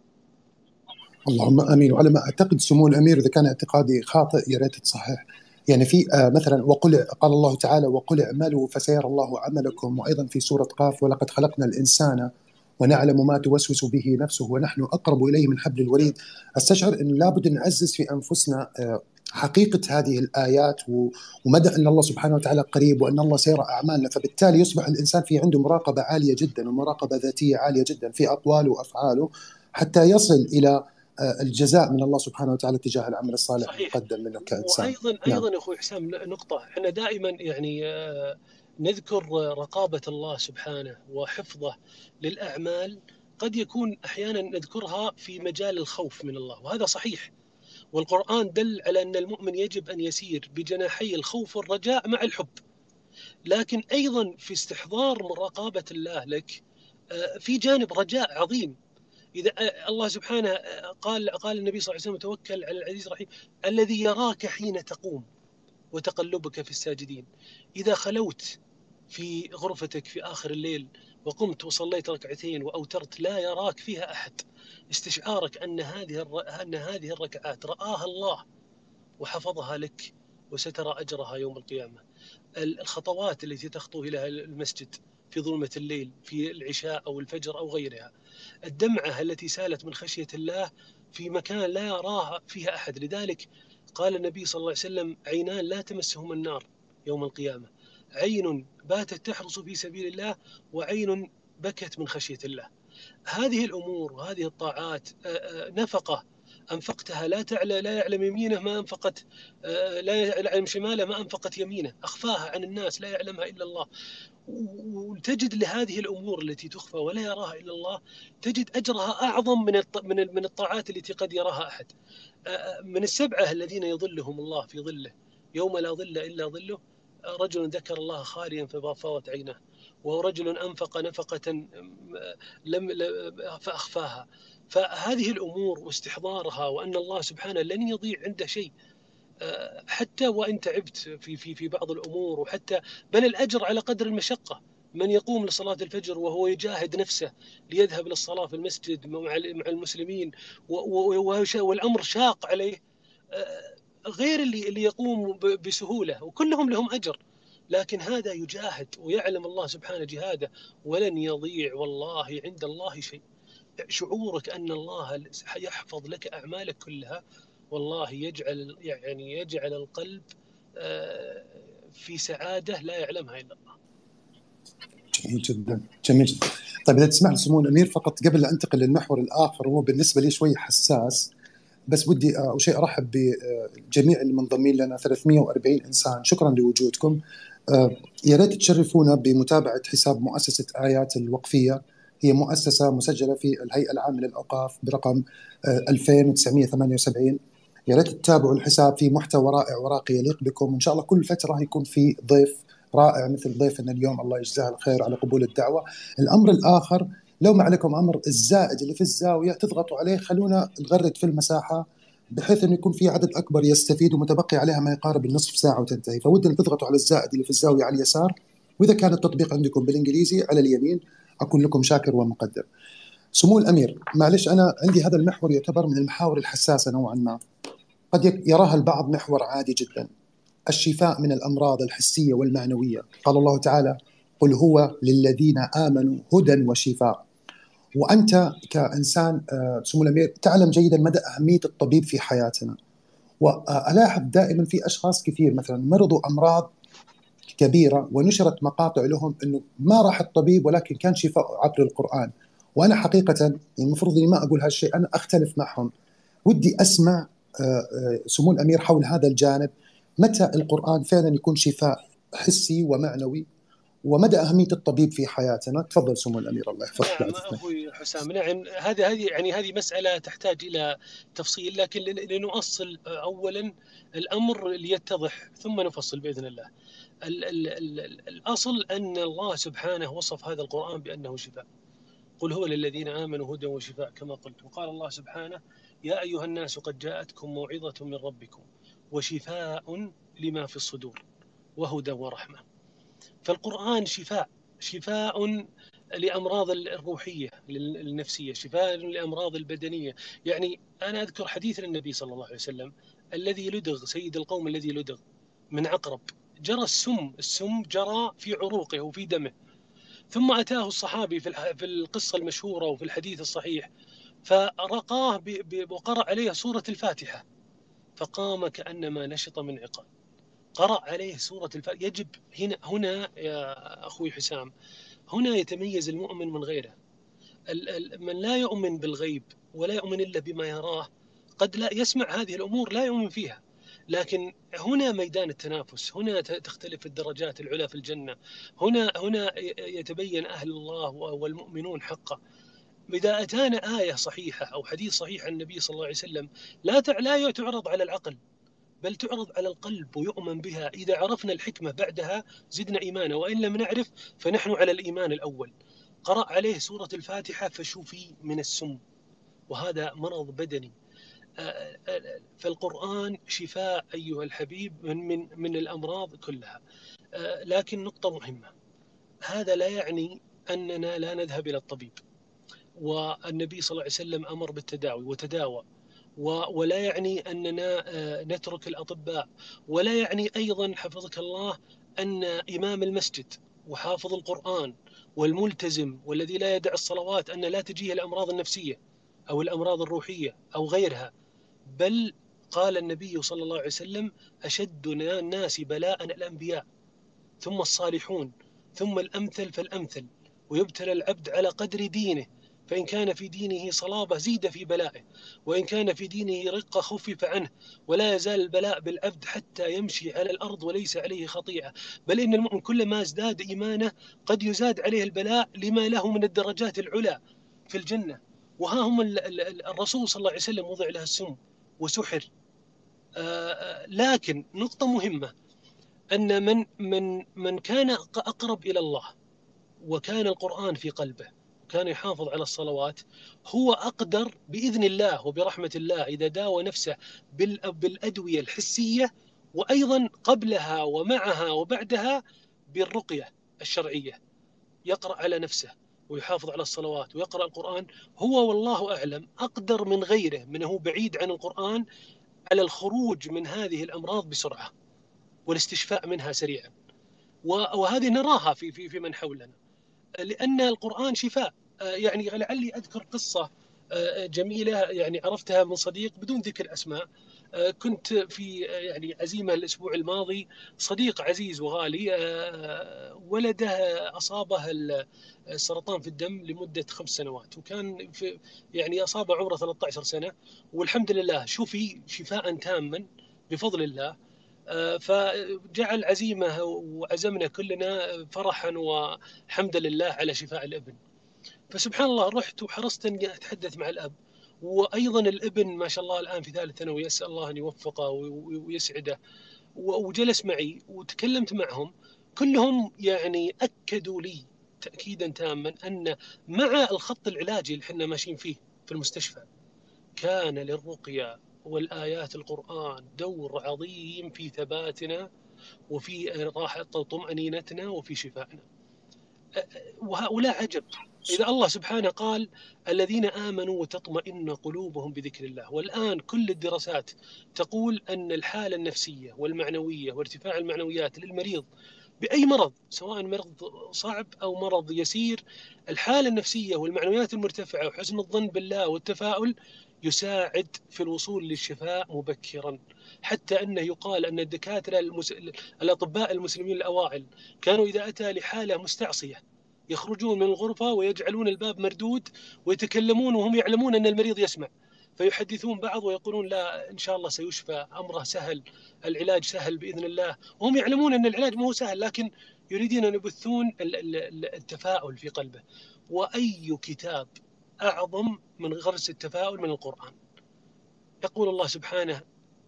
اللهم امين. وعلى ما اعتقد سمو الامير، اذا كان اعتقادي خاطئ يا ريت تصحح. يعني في مثلا قال الله تعالى: وقل اعملوا فسيرى الله عملكم. وايضا في سوره قاف: ولقد خلقنا الانسان ونعلم ما توسوس به نفسه ونحن اقرب اليه من حبل الوريد. استشعر ان لابد نعزز في انفسنا حقيقه هذه الايات ومدى ان الله سبحانه وتعالى قريب، وان الله سيرى اعمالنا. فبالتالي يصبح الانسان في عنده مراقبه عاليه جدا ومراقبه ذاتيه عاليه جدا في اقواله وافعاله، حتى يصل الى الجزاء من الله سبحانه وتعالى تجاه العمل الصالح صحيح. المقدم منه كإنسان. وأيضا نعم. يا أخوي حسام، نقطة احنا دائما يعني نذكر رقابة الله سبحانه وحفظه للأعمال، قد يكون أحيانا نذكرها في مجال الخوف من الله، وهذا صحيح. والقرآن دل على أن المؤمن يجب أن يسير بجناحي الخوف والرجاء مع الحب. لكن أيضا في استحضار مراقبة الله لك في جانب رجاء عظيم. إذا الله سبحانه قال النبي صلى الله عليه وسلم: توكل على العزيز الرحيم الذي يراك حين تقوم وتقلبك في الساجدين. إذا خلوت في غرفتك في آخر الليل وقمت وصليت ركعتين وأوترت لا يراك فيها أحد، استشعارك أن هذه الركعات رآها الله وحفظها لك وسترى أجرها يوم القيامة. الخطوات التي تخطو إلى المسجد في ظلمة الليل في العشاء أو الفجر أو غيرها، الدمعة التي سالت من خشية الله في مكان لا يراها فيها أحد. لذلك قال النبي صلى الله عليه وسلم: عينان لا تمسهما النار يوم القيامة، عين باتت تحرس في سبيل الله، وعين بكت من خشية الله. هذه الأمور وهذه الطاعات نفقة أنفقتها لا يعلم يمينه ما أنفقت، لا يعلم شماله ما أنفقت يمينه، أخفاها عن الناس لا يعلمها إلا الله. وتجد لهذه الأمور التي تخفى ولا يراها إلا الله، تجد أجرها أعظم من الطاعات التي قد يراها أحد. من السبعة الذين يظلهم الله في ظله يوم لا ظل إلا ظله: رجل ذكر الله خاليا ففاضت عيناه، ورجل أنفق نفقة فأخفاها. فهذه الأمور واستحضارها، وأن الله سبحانه لن يضيع عنده شيء حتى وإن تعبت في بعض الأمور، وحتى بل الأجر على قدر المشقة. من يقوم لصلاة الفجر وهو يجاهد نفسه ليذهب للصلاة في المسجد مع المسلمين والأمر شاق عليه، غير اللي يقوم بسهولة، وكلهم لهم أجر. لكن هذا يجاهد ويعلم الله سبحانه جهاده، ولن يضيع والله عند الله شيء. شعورك أن الله يحفظ لك أعمالك كلها، والله يجعل القلب في سعادة لا يعلمها إلا الله. جميل جدا، جميل جدا. طيب إذا تسمح لي سمو الأمير، فقط قبل أن أنتقل للمحور الآخر وهو بالنسبة لي شوي حساس، بس ودي أول شيء أرحب بجميع المنضمين لنا 340 إنسان. شكرا لوجودكم. يا ريت تشرفونا بمتابعة حساب مؤسسة آيات الوقفية. هي مؤسسة مسجلة في الهيئة العامة للأوقاف برقم 2978. يا ريت تتابعوا الحساب، في محتوى رائع وراقي يليق بكم. إن شاء الله كل فترة يكون في ضيف رائع مثل ضيفنا اليوم، الله يجزاه الخير على قبول الدعوة. الأمر الآخر، لو ما عليكم أمر، الزائد اللي في الزاوية تضغطوا عليه، خلونا نغرد في المساحة بحيث أن يكون في عدد أكبر يستفيد، ومتبقي عليها ما يقارب النصف ساعة وتنتهي. فودنا تضغطوا على الزائد اللي في الزاوية على اليسار، وإذا كان التطبيق عندكم بالإنجليزي على اليمين، أكون لكم شاكر ومقدر. سمو الأمير، معلش أنا عندي هذا المحور يعتبر من المحاور الحساسة نوعا ما، قد يراها البعض محور عادي جدا: الشفاء من الأمراض الحسية والمعنوية. قال الله تعالى: قل هو للذين آمنوا هدى وشفاء. وأنت كإنسان سمو الأمير تعلم جيدا مدى أهمية الطبيب في حياتنا. وألاحظ دائما في أشخاص كثير مثلا مرضوا أمراض كبيرة، ونشرت مقاطع لهم أنه ما راح الطبيب ولكن كان شفاء عبر القرآن. وأنا حقيقة المفروض أني ما أقول هالشيء، أنا أختلف معهم. ودي أسمع سمو الأمير حول هذا الجانب، متى القرآن فعلا يكون شفاء حسي ومعنوي، ومدى أهمية الطبيب في حياتنا. تفضل سمو الأمير، الله يحفظك بعد نعم إذنك. أخوي حسام، نعم هذه مسألة تحتاج إلى تفصيل، لكن لنؤصل أولا الأمر ليتضح ثم نفصل بإذن الله. الأصل أن الله سبحانه وصف هذا القرآن بأنه شفاء. قل هو للذين آمنوا هدى وشفاء كما قلت. وقال الله سبحانه: يا أيها الناس قد جاءتكم موعظة من ربكم وشفاء لما في الصدور وهدى ورحمة. فالقرآن شفاء لأمراض الروحية النفسية، شفاء لأمراض البدنية. يعني أنا أذكر حديث النبي صلى الله عليه وسلم الذي لدغ سيد القوم، الذي لدغ من عقرب، جرى السم جرى في عروقه وفي دمه، ثم أتاه الصحابي في القصة المشهورة وفي الحديث الصحيح، فرقاه وقرأ عليه سورة الفاتحة، فقام كأنما نشط من عقال. قرأ عليه سورة الفاتحة. يجب هنا يا أخوي حسام، هنا يتميز المؤمن من غيره. من لا يؤمن بالغيب ولا يؤمن إلا بما يراه قد لا يسمع هذه الأمور لا يؤمن فيها، لكن هنا ميدان التنافس، هنا تختلف الدرجات العلى في الجنة، هنا يتبين أهل الله والمؤمنون حقا. إذا أتانا آية صحيحة أو حديث صحيح عن النبي صلى الله عليه وسلم لا تعرض على العقل، بل تعرض على القلب ويؤمن بها. إذا عرفنا الحكمة بعدها زدنا إيمانا، وإن لم نعرف فنحن على الإيمان الأول. قرأ عليه سورة الفاتحة فشفي من السم، وهذا مرض بدني. فالقرآن شفاء أيها الحبيب من الأمراض كلها. لكن نقطة مهمة، هذا لا يعني أننا لا نذهب إلى الطبيب، والنبي صلى الله عليه وسلم أمر بالتداوي وتداوى، ولا يعني أننا نترك الأطباء، ولا يعني أيضا حفظك الله أن إمام المسجد وحافظ القرآن والملتزم والذي لا يدع الصلوات أن لا تجيه الأمراض النفسية أو الأمراض الروحية أو غيرها. بل قال النبي صلى الله عليه وسلم: أشد الناس بلاء الأنبياء، ثم الصالحون، ثم الأمثل فالأمثل، ويبتلى العبد على قدر دينه، فإن كان في دينه صلابة زيد في بلائه، وإن كان في دينه رقة خفف عنه، ولا يزال البلاء بالعبد حتى يمشي على الأرض وليس عليه خطيئة. بل إن المؤمن كلما ازداد إيمانه قد يزاد عليه البلاء لما له من الدرجات العلى في الجنة. وها هم الرسول صلى الله عليه وسلم وضع له السم وسحر. لكن نقطة مهمة، أن من كان أقرب إلى الله وكان القرآن في قلبه وكان يحافظ على الصلوات، هو أقدر بإذن الله وبرحمة الله إذا داوى نفسه بالأدوية الحسية، وأيضا قبلها ومعها وبعدها بالرقية الشرعية، يقرأ على نفسه ويحافظ على الصلوات ويقرأ القرآن. هو والله أعلم أقدر من غيره منه بعيد عن القرآن على الخروج من هذه الأمراض بسرعة والاستشفاء منها سريعا. وهذه نراها في من حولنا، لأن القرآن شفاء. يعني لعلي أذكر قصة جميلة يعني عرفتها من صديق بدون ذكر أسماء. كنت في يعني عزيمة الأسبوع الماضي، صديق عزيز وغالي ولده أصابه السرطان في الدم لمدة 5 سنوات، وكان في يعني أصابه عمره 13 سنة، والحمد لله شفي شفاء تاما بفضل الله. فجعل عزيمة وعزمنا كلنا فرحا وحمدا لله على شفاء الابن. فسبحان الله رحت وحرصت أني أتحدث مع الأب، وأيضا الابن ما شاء الله الآن في ثالث ثانوي، يسأل الله أن يوفقه ويسعده. وجلس معي وتكلمت معهم، كلهم يعني أكدوا لي تأكيدا تاما أن مع الخط العلاجي اللي احنا ماشيين فيه في المستشفى، كان للرقية والآيات القرآن دور عظيم في ثباتنا وفي راحة طمأنينتنا وفي شفائنا. وهؤلاء عجب. إذا الله سبحانه قال: الذين آمنوا وتطمئن قلوبهم بذكر الله، والآن كل الدراسات تقول أن الحالة النفسية والمعنوية وارتفاع المعنويات للمريض بأي مرض، سواء مرض صعب أو مرض يسير، الحالة النفسية والمعنويات المرتفعة وحسن الظن بالله والتفاؤل يساعد في الوصول للشفاء مبكرا. حتى أنه يقال أن الدكاترة الأطباء المسلمين الأوائل كانوا إذا أتى لحالة مستعصية يخرجون من الغرفة ويجعلون الباب مردود ويتكلمون وهم يعلمون أن المريض يسمع، فيحدثون بعض ويقولون لا إن شاء الله سيشفى، أمره سهل، العلاج سهل بإذن الله، وهم يعلمون أن العلاج ما هو سهل، لكن يريدون أن يبثون التفاؤل في قلبه. وأي كتاب أعظم من غرس التفاؤل من القرآن؟ يقول الله سبحانه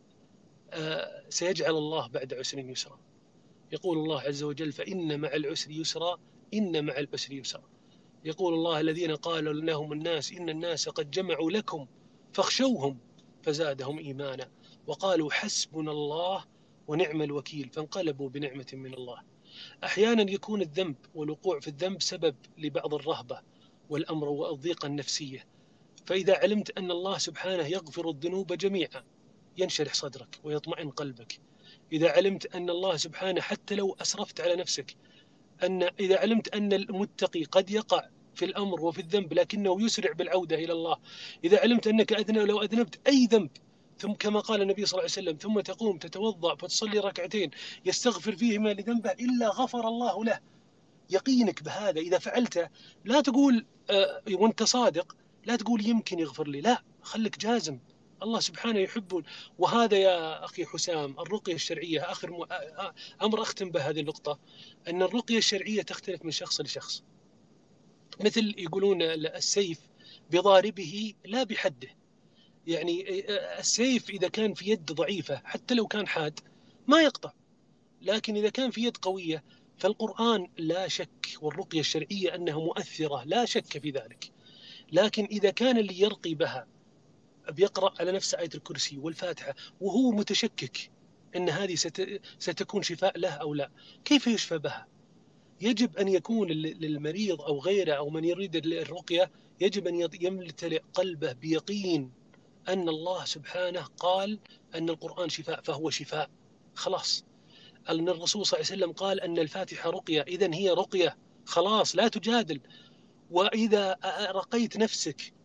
سيجعل الله بعد عسر يسرا. يقول الله عز وجل فإن مع العسر يسرا، إن مع العسر يسرا. يقول الله الذين قالوا لهم الناس إن الناس قد جمعوا لكم فاخشوهم فزادهم إيمانا وقالوا حسبنا الله ونعم الوكيل فانقلبوا بنعمة من الله. أحيانا يكون الذنب والوقوع في الذنب سبب لبعض الرهبة والأمر والضيقة النفسية، فإذا علمت أن الله سبحانه يغفر الذنوب جميعا ينشرح صدرك ويطمئن قلبك. إذا علمت أن الله سبحانه حتى لو أسرفت على نفسك، إذا علمت أن المتقي قد يقع في الأمر وفي الذنب لكنه يسرع بالعودة إلى الله، إذا علمت أنك لو أذنبت أي ذنب ثم كما قال النبي صلى الله عليه وسلم ثم تقوم تتوضأ فتصلي ركعتين يستغفر فيهما لذنبه إلا غفر الله له، يقينك بهذا إذا فعلته لا تقول وانت صادق لا تقول يمكن يغفر لي، لا، خليك جازم، الله سبحانه يحب. وهذا يا أخي حسام الرقية الشرعية، آخر أمر أختم بهذه النقطة، أن الرقية الشرعية تختلف من شخص لشخص. مثل يقولون السيف بضاربه لا بحده، يعني السيف إذا كان في يد ضعيفة حتى لو كان حاد ما يقطع، لكن إذا كان في يد قوية فالقرآن لا شك والرقية الشرعية أنها مؤثرة لا شك في ذلك، لكن إذا كان اللي يرقي بها بيقرأ على نفس آية الكرسي والفاتحة وهو متشكك أن هذه ستكون شفاء له أو لا، كيف يشفى بها؟ يجب أن يكون للمريض أو غيره أو من يريد الرقية يجب أن يمتلئ قلبه بيقين أن الله سبحانه قال أن القرآن شفاء فهو شفاء، خلاص. أن الرسول صلى الله عليه وسلم قال أن الفاتحة رقية، إذن هي رقية، خلاص لا تجادل. وإذا رقيت نفسك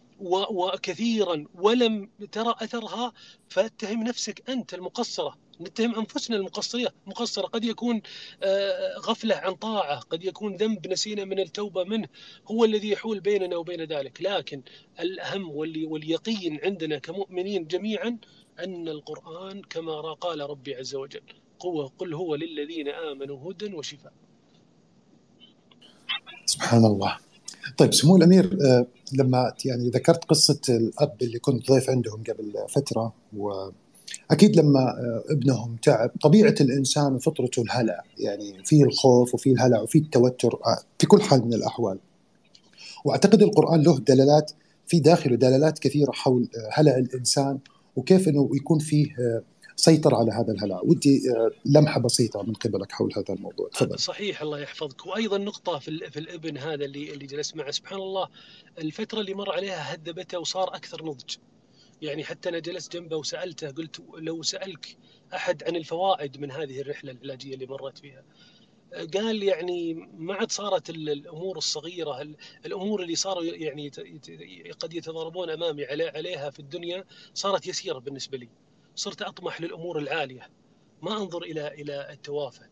وكثيرا ولم ترى أثرها فاتهم نفسك أنت المقصرة، نتهم أنفسنا المقصرة، قد يكون غفلة عن طاعة، قد يكون ذنب نسينا من التوبة منه هو الذي يحول بيننا وبين ذلك، لكن الأهم واليقين عندنا كمؤمنين جميعا أن القرآن كما قال ربي عز وجل قل هو للذين آمنوا هدى وشفاء. سبحان الله. طيب سمو الأمير، لما يعني ذكرت قصة الأب اللي كنت ضيف عندهم قبل فترة، وأكيد لما ابنهم تعب طبيعة الإنسان وفطرته الهلع، يعني فيه الخوف وفيه الهلع وفيه التوتر في كل حال من الأحوال. وأعتقد القرآن له دلالات في داخله، دلالات كثيرة حول هلع الإنسان وكيف أنه يكون فيه سيطر على هذا الهلع. ودي لمحة بسيطة من قبلك حول هذا الموضوع، تفضل. صحيح، الله يحفظك. وأيضا نقطة في الابن هذا اللي جلس معه، سبحان الله الفترة اللي مر عليها هذبته وصار أكثر نضج، يعني حتى أنا جلست جنبه وسألته قلت لو سألك أحد عن الفوائد من هذه الرحلة العلاجية اللي مرت فيها، قال يعني ما عاد صارت الأمور الصغيرة، الأمور اللي صاروا يعني قد يتضاربون أمامي عليها في الدنيا صارت يسيرة بالنسبة لي، صرت أطمح للأمور العالية ما أنظر إلى التوافه.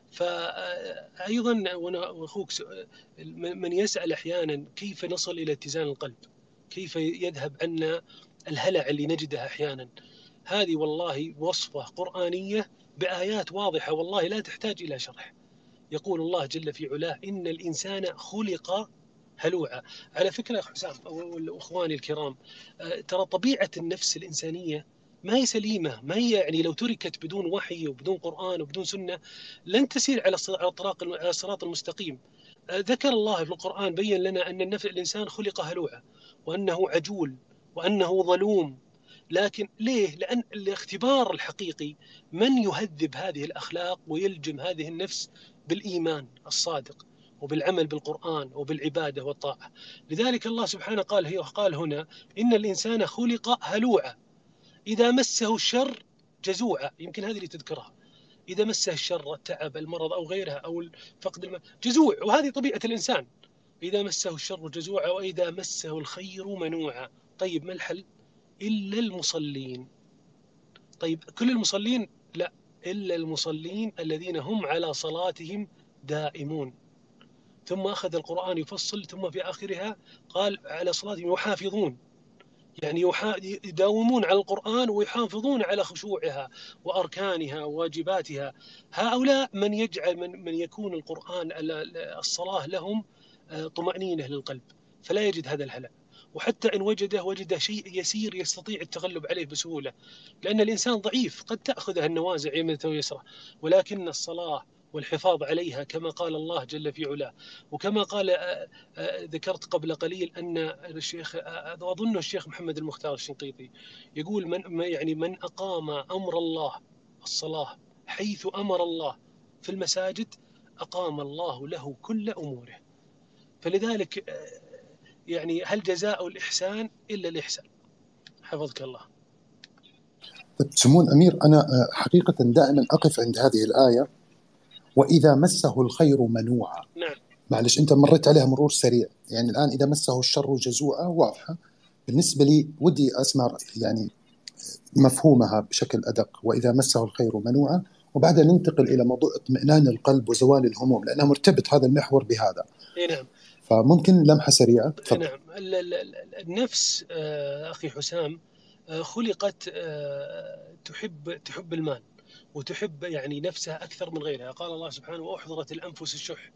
فأيضا وأخوك من يسأل أحيانا كيف نصل إلى اتزان القلب، كيف يذهب عنا الهلع اللي نجده أحيانا، هذه والله وصفة قرآنية بآيات واضحة والله لا تحتاج إلى شرح. يقول الله جل في علاه إن الإنسان خلق هلوعا. على فكرة يا حسام وإخواني الكرام، ترى طبيعة النفس الإنسانية ما هي سليمة، ما هي يعني لو تركت بدون وحي وبدون قرآن وبدون سنة لن تسير على الصراط المستقيم. ذكر الله في القرآن بين لنا أن الإنسان خلق هلوعا وأنه عجول وأنه ظلوم، لكن ليه؟ لأن الاختبار الحقيقي من يهذب هذه الأخلاق ويلجم هذه النفس بالإيمان الصادق وبالعمل بالقرآن وبالعبادة والطاعة. لذلك الله سبحانه قال هنا إن الإنسان خلق هلوعا إذا مسه الشر جزوعا، يمكن هذه اللي تذكرها، إذا مسه الشر التعب المرض أو غيرها أو فقد جزوع، وهذه طبيعة الإنسان، إذا مسه الشر جزوعا وإذا مسه الخير منوعا. طيب ما الحل؟ إلا المصلين. طيب كل المصلين؟ لا، إلا المصلين الذين هم على صلاتهم دائمون. ثم أخذ القرآن يفصل، ثم في آخرها قال على صلاتهم يحافظون، يعني يداومون على القرآن ويحافظون على خشوعها وأركانها وواجباتها. هؤلاء من يجعل من يكون القرآن الصلاة لهم طمأنينة للقلب، فلا يجد هذا الهلع. وحتى إن وجد شيء يسير يستطيع التغلب عليه بسهولة، لأن الإنسان ضعيف قد تأخذه النوازع يمنة ويسرى، ولكن الصلاة والحفاظ عليها كما قال الله جل في علاه، وكما قال ذكرت قبل قليل أن الشيخ أظن الشيخ محمد المختار الشنقيطي يقول من أقام أمر الله الصلاة حيث أمر الله في المساجد أقام الله له كل أموره. فلذلك يعني هل جزاء الإحسان إلا الإحسان؟ حفظك الله. سمو الأمير، أنا حقيقة دائما أقف عند هذه الآية: وإذا مسه الخير منوعا. نعم. معلش أنت مريت عليها مرور سريع، يعني الآن إذا مسه الشر جزوعا واضحة. بالنسبة لي ودي أسمع يعني مفهومها بشكل أدق، وإذا مسه الخير منوعا، وبعدها ننتقل إلى موضوع اطمئنان القلب وزوال الهموم، لأنه مرتبط هذا المحور بهذا. نعم. فممكن لمحة سريعة؟ تفضل. نعم. النفس أخي حسام خلقت تحب المال، وتحب يعني نفسها أكثر من غيرها. قال الله سبحانه: وأحضرت الأنفس الشح،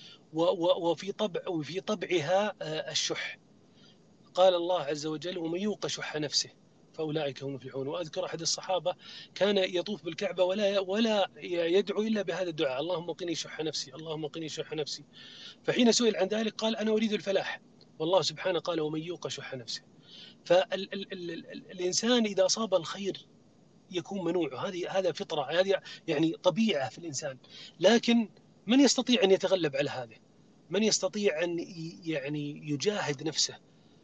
وفي طبعها الشح. قال الله عز وجل: ومن يوق شح نفسه فأولئك هم المفلحون. وأذكر أحد الصحابة كان يطوف بالكعبة ولا يدعو إلا بهذا الدعاء: اللهم قني شح نفسي، اللهم قني شح نفسي. فحين سئل عن ذلك قال: أنا أريد الفلاح. والله سبحانه قال: ومن يوق شح نفسه. فالإنسان إذا أصاب الخير يكون منوع، هذا فطرة، هذه يعني طبيعة في الإنسان. لكن من يستطيع أن يتغلب على هذا؟ من يستطيع أن يعني يجاهد نفسه؟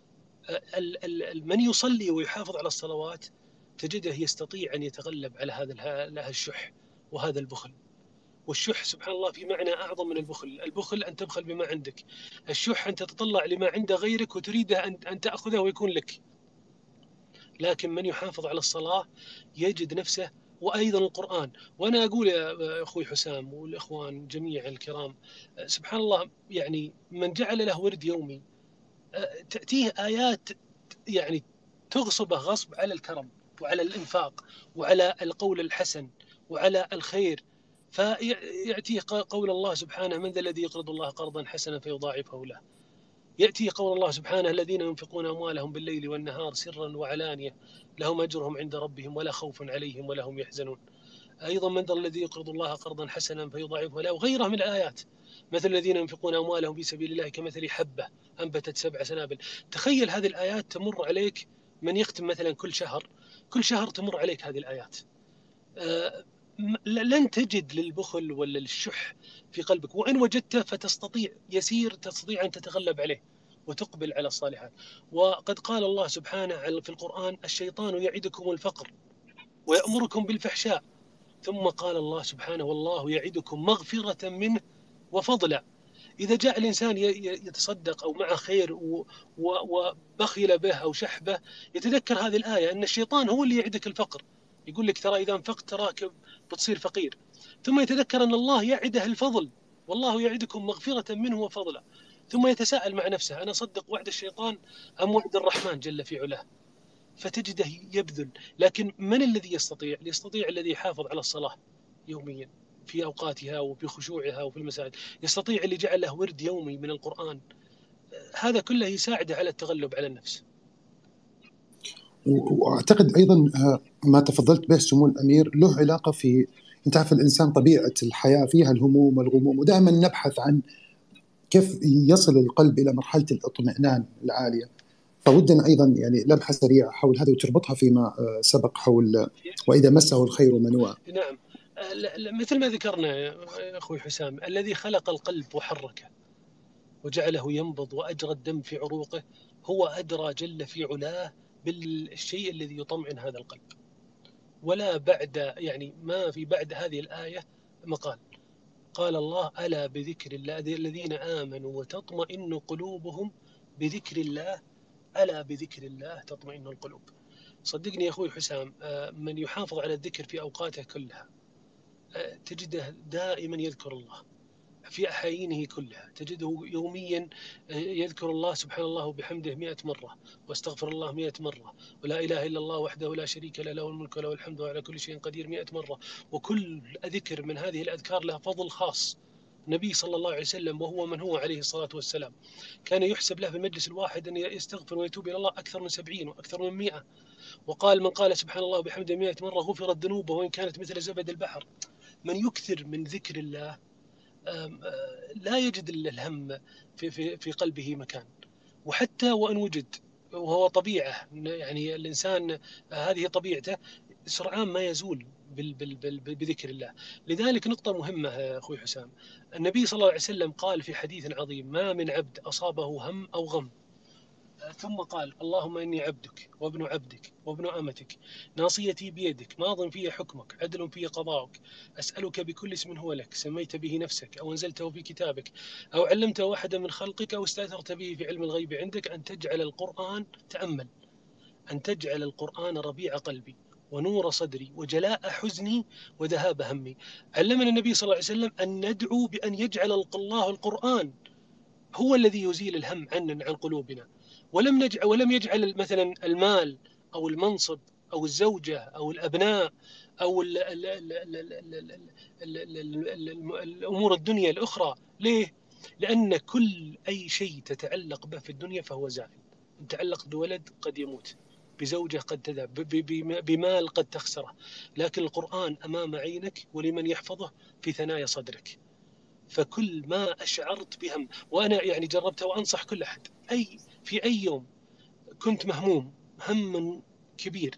من يصلي ويحافظ على الصلوات تجده يستطيع أن يتغلب على هذا الشح وهذا البخل. والشح سبحان الله في معنى أعظم من البخل. البخل أن تبخل بما عندك، الشح أن تتطلع لما عند غيرك وتريده أن تأخذه ويكون لك. لكن من يحافظ على الصلاة يجد نفسه. وأيضا القرآن. وأنا أقول يا أخوي حسام والإخوان جميع الكرام، سبحان الله، يعني من جعل له ورد يومي تأتيه آيات يعني تغصبه غصب على الكرم وعلى الإنفاق وعلى القول الحسن وعلى الخير. فيأتيه قول الله سبحانه: من ذا الذي يقرض الله قرضا حسنا فيضاعفه له. يأتي قول الله سبحانه: الذين ينفقون أموالهم بالليل والنهار سرا وعلانية لهم أجرهم عند ربهم ولا خوف عليهم ولا هم يحزنون. أيضا: من ذا الذي يقرض الله قرضا حسنا فيضاعفه له. وغيرها من الآيات: مثل الذين ينفقون أموالهم في سبيل الله كمثل حبة أنبتت 7 سنابل. تخيل هذه الآيات تمر عليك، من يختم مثلا كل شهر تمر عليك هذه الآيات. لن تجد للبخل ولا للشح في قلبك، وإن وجدته تستطيع أن تتغلب عليه وتقبل على الصالحات. وقد قال الله سبحانه في القرآن: الشيطان يعدكم الفقر ويأمركم بالفحشاء. ثم قال الله سبحانه: والله يعدكم مغفرة منه وفضلا. إذا جاء الإنسان يتصدق أو مع خير وبخل به أو شح به، يتذكر هذه الآية أن الشيطان هو اللي يعدك الفقر، يقول لك ترى إذا انفقت تراك بتصير فقير. ثم يتذكر أن الله يعده الفضل: والله يعدكم مغفرة منه وفضلا. ثم يتساءل مع نفسه: أنا أصدق وعد الشيطان أم وعد الرحمن جل في علاه؟ فتجده يبذل. لكن من الذي يستطيع الذي يحافظ على الصلاة يوميا في أوقاتها وبخشوعها وفي المساجد، يستطيع اللي جعل له ورد يومي من القرآن. هذا كله يساعده على التغلب على النفس. واعتقد ايضا ما تفضلت به سمو الامير له علاقه في، انت عارف الانسان طبيعه الحياه فيها الهموم والغموم، ودائما نبحث عن كيف يصل القلب الى مرحله الاطمئنان العاليه. فودنا ايضا يعني لمحه سريعه حول هذا وتربطها فيما سبق حول واذا مسه الخير منوعا. نعم. مثل ما ذكرنا يا اخوي حسام، الذي خلق القلب وحركه وجعله ينبض واجرى الدم في عروقه هو ادرى جل في علاه بالشيء الذي يطمئن هذا القلب. ولا بعد يعني ما في بعد هذه الآية مقال. قال الله: ألا بذكر الله الذين آمنوا وتطمئن قلوبهم بذكر الله، ألا بذكر الله تطمئن القلوب. صدقني يا أخوي حسام، من يحافظ على الذكر في أوقاته كلها تجده دائما يذكر الله في أحايينه كلها، تجده يوميا يذكر الله سبحان الله وبحمده 100 مرة، واستغفر الله 100 مرة، ولا إله إلا الله وحده لا شريك له، له الملك وله الحمد وعلى كل شيء قدير 100 مرة. وكل ذكر من هذه الأذكار له فضل خاص. النبي صلى الله عليه وسلم وهو من هو عليه الصلاة والسلام كان يحسب له في المجلس الواحد أن يستغفر ويتوب إلى الله أكثر من 70 وأكثر من 100. وقال من قال سبحان الله وبحمده 100 مرة غفرت ذنوبه وإن كانت مثل زبد البحر. من يكثر من ذكر الله لا يجد الهم في قلبه مكان، وحتى وإن وجد وهو طبيعة، يعني الإنسان هذه طبيعته، سرعان ما يزول بذكر الله. لذلك نقطة مهمة أخوي حسام، النبي صلى الله عليه وسلم قال في حديث عظيم: ما من عبد أصابه هم أو غم ثم قال اللهم إني عبدك وابن عبدك وابن أمتك ناصيتي بيدك ماض في حكمك عدل في قضاؤك أسألك بكل اسم هو لك سميت به نفسك أو أنزلته في كتابك أو علمته أحدا من خلقك أو استأثرت به في علم الغيب عندك أن تجعل القرآن، تأمل، أن تجعل القرآن ربيع قلبي ونور صدري وجلاء حزني وذهاب همي. علمنا النبي صلى الله عليه وسلم أن ندعو بأن يجعل الله القرآن هو الذي يزيل الهم عن قلوبنا. ولم يجعل مثلا المال أو المنصب أو الزوجة أو الأبناء أو الأمور الدنيا الأخرى. ليه؟ لأن كل أي شيء تتعلق به في الدنيا فهو زائل. تتعلق بولد قد يموت، بزوجة قد تذهب، بمال قد تخسره، لكن القرآن أمام عينك ولمن يحفظه في ثنايا صدرك. فكل ما أشعرت بهم، وأنا يعني جربتها وأنصح كل أحد، في أي يوم كنت مهموم هم كبير،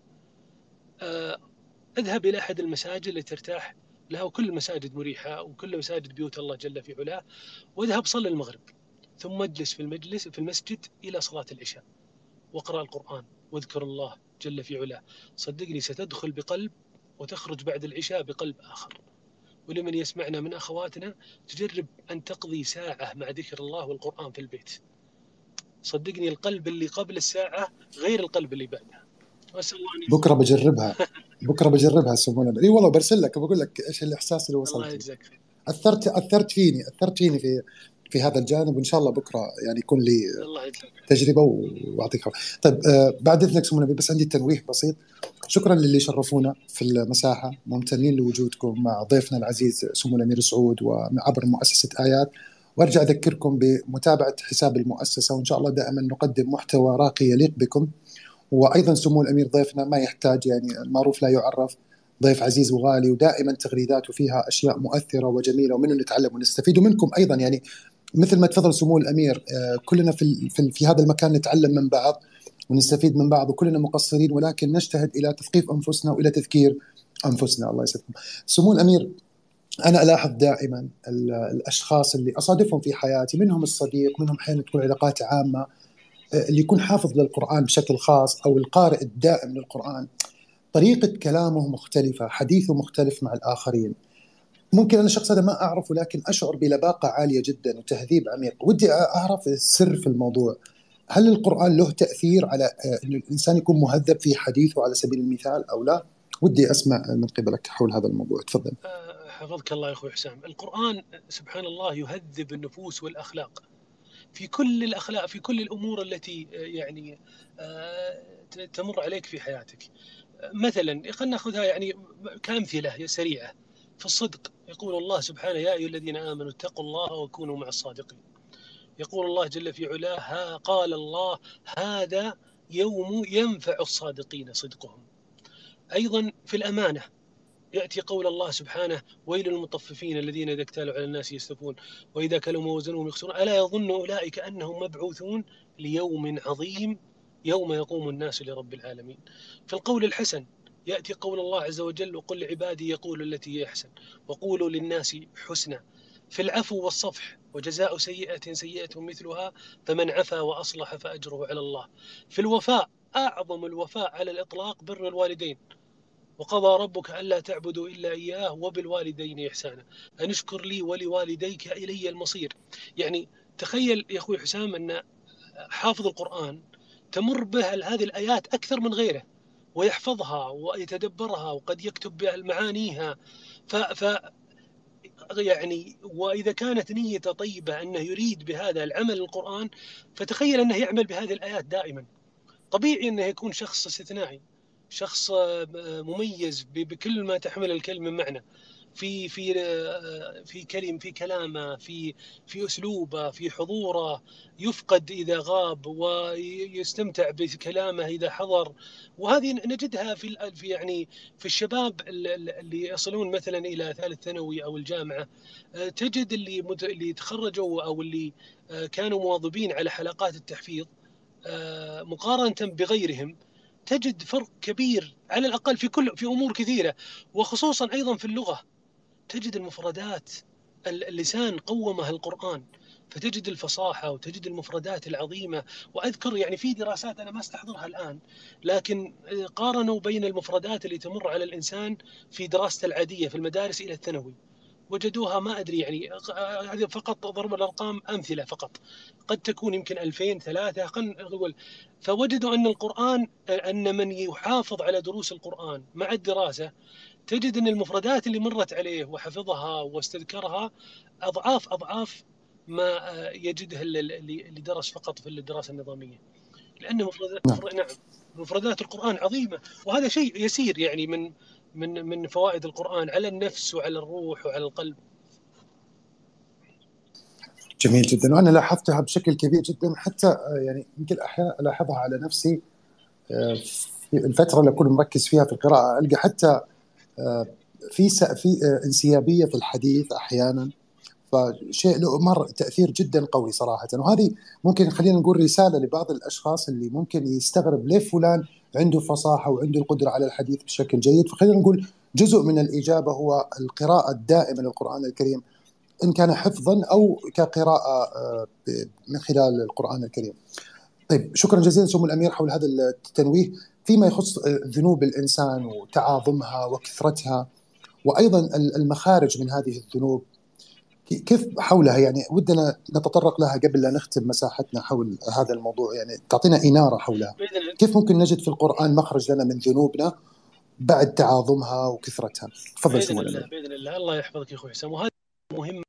اذهب إلى أحد المساجد اللي ترتاح لها، وكل المساجد مريحة وكل مساجد بيوت الله جل في علاه، واذهب صل المغرب ثم اجلس في المسجد إلى صلاة العشاء واقرأ القرآن واذكر الله جل في علاه. صدقني ستدخل بقلب وتخرج بعد العشاء بقلب آخر. ولمن يسمعنا من أخواتنا تجرب أن تقضي ساعة مع ذكر الله والقرآن في البيت، صدقني القلب اللي قبل الساعة غير القلب اللي بعدها. بكرة بجربها بكرة بجربها سمونا. اي والله برسل لك بقول لك ايش الاحساس اللي الله وصلت يجزاك خير. اثرت فيني في هذا الجانب، وان شاء الله بكرة يعني يكون لي الله يجزاك تجربة واعطيك خير. طيب بعد اذنك سمونا بس عندي تنويه بسيط. شكرا للي شرفونا في المساحة، ممتنين لوجودكم مع ضيفنا العزيز سمو الأمير سعود وعبر مؤسسة آيات. وارجع أذكركم بمتابعة حساب المؤسسة، وإن شاء الله دائما نقدم محتوى راقي يليق بكم. وأيضا سمو الأمير ضيفنا ما يحتاج، يعني المعروف لا يعرف، ضيف عزيز وغالي، ودائما تغريداته فيها أشياء مؤثرة وجميلة ومنه نتعلم ونستفيد، ومنكم أيضا. يعني مثل ما تفضل سمو الأمير، كلنا في هذا المكان نتعلم من بعض ونستفيد من بعض، وكلنا مقصرين ولكن نجتهد إلى تثقيف أنفسنا وإلى تذكير أنفسنا. الله يسلمكم. سمو الأمير، أنا ألاحظ دائما الأشخاص اللي أصادفهم في حياتي، منهم الصديق، منهم أحيانا تكون علاقات عامة، اللي يكون حافظ للقرآن بشكل خاص أو القارئ الدائم للقرآن، طريقة كلامه مختلفة، حديثه مختلف مع الآخرين. ممكن أنا الشخص هذا ما أعرفه لكن أشعر بلباقة عالية جدا وتهذيب عميق. ودي أعرف السر في الموضوع. هل القرآن له تأثير على أن الإنسان يكون مهذب في حديثه على سبيل المثال أو لا؟ ودي أسمع من قبلك حول هذا الموضوع. تفضل. حفظك الله يا أخوي حسام. القرآن سبحان الله يهذب النفوس والأخلاق في كل الأخلاق، في كل الأمور التي يعني تمر عليك في حياتك. مثلا خلينا ناخذها يعني كأمثلة سريعة. في الصدق يقول الله سبحانه: يا أيها الذين آمنوا اتقوا الله وكونوا مع الصادقين. يقول الله جل في علاه: قال الله: هذا يوم ينفع الصادقين صدقهم. أيضا في الأمانة يأتي قول الله سبحانه: ويل للمطففين الذين إذا اكتالوا على الناس يستوفون وإذا كلوا وزنهم يخسرون ألا يظن أولئك أنهم مبعوثون ليوم عظيم يوم يقوم الناس لرب العالمين. في القول الحسن يأتي قول الله عز وجل: وقل لعبادي يقولوا التي هي أحسن وقولوا للناس حسنا. في العفو والصفح: وجزاء سيئة سيئة مثلها فمن عفا وأصلح فأجره على الله. في الوفاء: أعظم الوفاء على الإطلاق بر الوالدين، وقضى ربك ألا تعبدوا إلا إياه وبالوالدين إحسانا أن اشكر لي ولوالديك إلي المصير. يعني تخيل يا أخوي حسام أن حافظ القرآن تمر به هذه الآيات أكثر من غيره، ويحفظها ويتدبرها وقد يكتب معانيها. ف يعني وإذا كانت نيته طيبة أنه يريد بهذا العمل القرآن، فتخيل أنه يعمل بهذه الآيات دائما. طبيعي أنه يكون شخص استثنائي، شخص مميز بكل ما تحمل الكلمة من معنى، في كلامه، في اسلوبه، في حضوره، يفقد اذا غاب ويستمتع بكلامه اذا حضر. وهذه نجدها في يعني في الشباب اللي يصلون مثلا الى ثالث ثانوي او الجامعه. تجد اللي تخرجوا او اللي كانوا مواظبين على حلقات التحفيظ مقارنة بغيرهم، تجد فرق كبير على الأقل في أمور كثيرة، وخصوصا أيضا في اللغة. تجد المفردات، اللسان قومها القرآن، فتجد الفصاحة وتجد المفردات العظيمة. وأذكر يعني في دراسات أنا ما استحضرها الآن، لكن قارنوا بين المفردات اللي تمر على الإنسان في دراسته العادية في المدارس إلى الثانوي، وجدوها ما أدري يعني، هذه فقط ضرب الأرقام أمثلة فقط، قد تكون يمكن 2000 3 خلينا نقول. فوجدوا أن القرآن، أن من يحافظ على دروس القرآن مع الدراسة، تجد أن المفردات اللي مرت عليه وحفظها واستذكرها أضعاف أضعاف ما يجدها اللي درس فقط في الدراسة النظامية. لأن نعم. نعم، مفردات القرآن عظيمة، وهذا شيء يسير يعني من فوائد القرآن على النفس وعلى الروح وعلى القلب. جميل جدا، وأنا لاحظتها بشكل كبير جدا، حتى يعني يمكن أحيانا ألاحظها على نفسي في الفترة اللي أكون مركز فيها في القراءة، ألقى حتى في انسيابية في الحديث أحيانا، فشيء له مر تأثير جدا قوي صراحة. وهذه ممكن خلينا نقول رسالة لبعض الأشخاص اللي ممكن يستغرب ليه فلان عنده فصاحة وعنده القدرة على الحديث بشكل جيد. فخلينا نقول جزء من الإجابة هو القراءة الدائمة للقرآن الكريم، إن كان حفظا أو كقراءة من خلال القرآن الكريم. طيب، شكرا جزيلا سمو الأمير حول هذا التنويه فيما يخص ذنوب الإنسان وتعاظمها وكثرتها، وأيضا المخارج من هذه الذنوب كيف حولها. يعني ودنا نتطرق لها قبل لا نختم مساحتنا حول هذا الموضوع، يعني تعطينا إنارة حولها. كيف ممكن نجد في القرآن مخرج لنا من ذنوبنا بعد تعاظمها وكثرتها؟ تفضل سمو الأمير. بإذن الله، الله يحفظك يا أخوي حسام. وهذا مهم.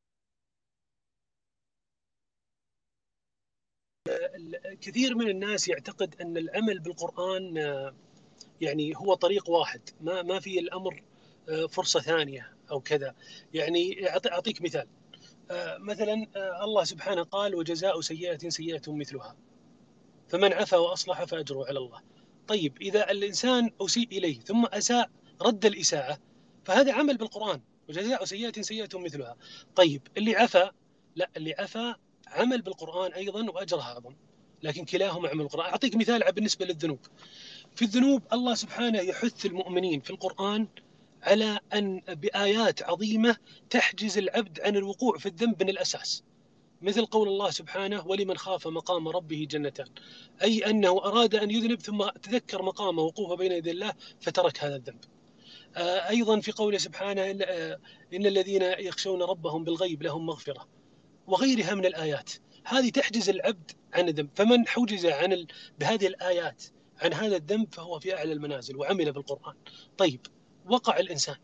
كثير من الناس يعتقد أن العمل بالقرآن يعني هو طريق واحد، ما في الأمر فرصة ثانية أو كذا. يعني أعطيك مثال. مثلا الله سبحانه قال: وجزاء سيئة سيئة مثلها، فمن عفا وأصلح فأجره على الله. طيب، إذا الإنسان أسيء إليه ثم أساء رد الإساءة، فهذا عمل بالقرآن، وجزاء سيئة سيئة مثلها. طيب اللي عفا، لا، اللي عفا عمل بالقرآن أيضا وأجرها أعظم، لكن كلاهما عمل بالقرآن. أعطيك مثال بالنسبة للذنوب. في الذنوب الله سبحانه يحث المؤمنين في القرآن على أن بآيات عظيمة تحجز العبد عن الوقوع في الذنب من الأساس، مثل قول الله سبحانه: ولمن خاف مقام ربه جنتان، أي أنه أراد أن يذنب ثم تذكر مقامه وقوفه بين يدي الله فترك هذا الذنب. أيضا في قوله سبحانه: إن الذين يخشون ربهم بالغيب لهم مغفرة، وغيرها من الآيات. هذه تحجز العبد عن الذنب، فمن حجز بهذه الآيات عن هذا الذنب فهو في أعلى المنازل وعمل بالقرآن. طيب، وقع الإنسان،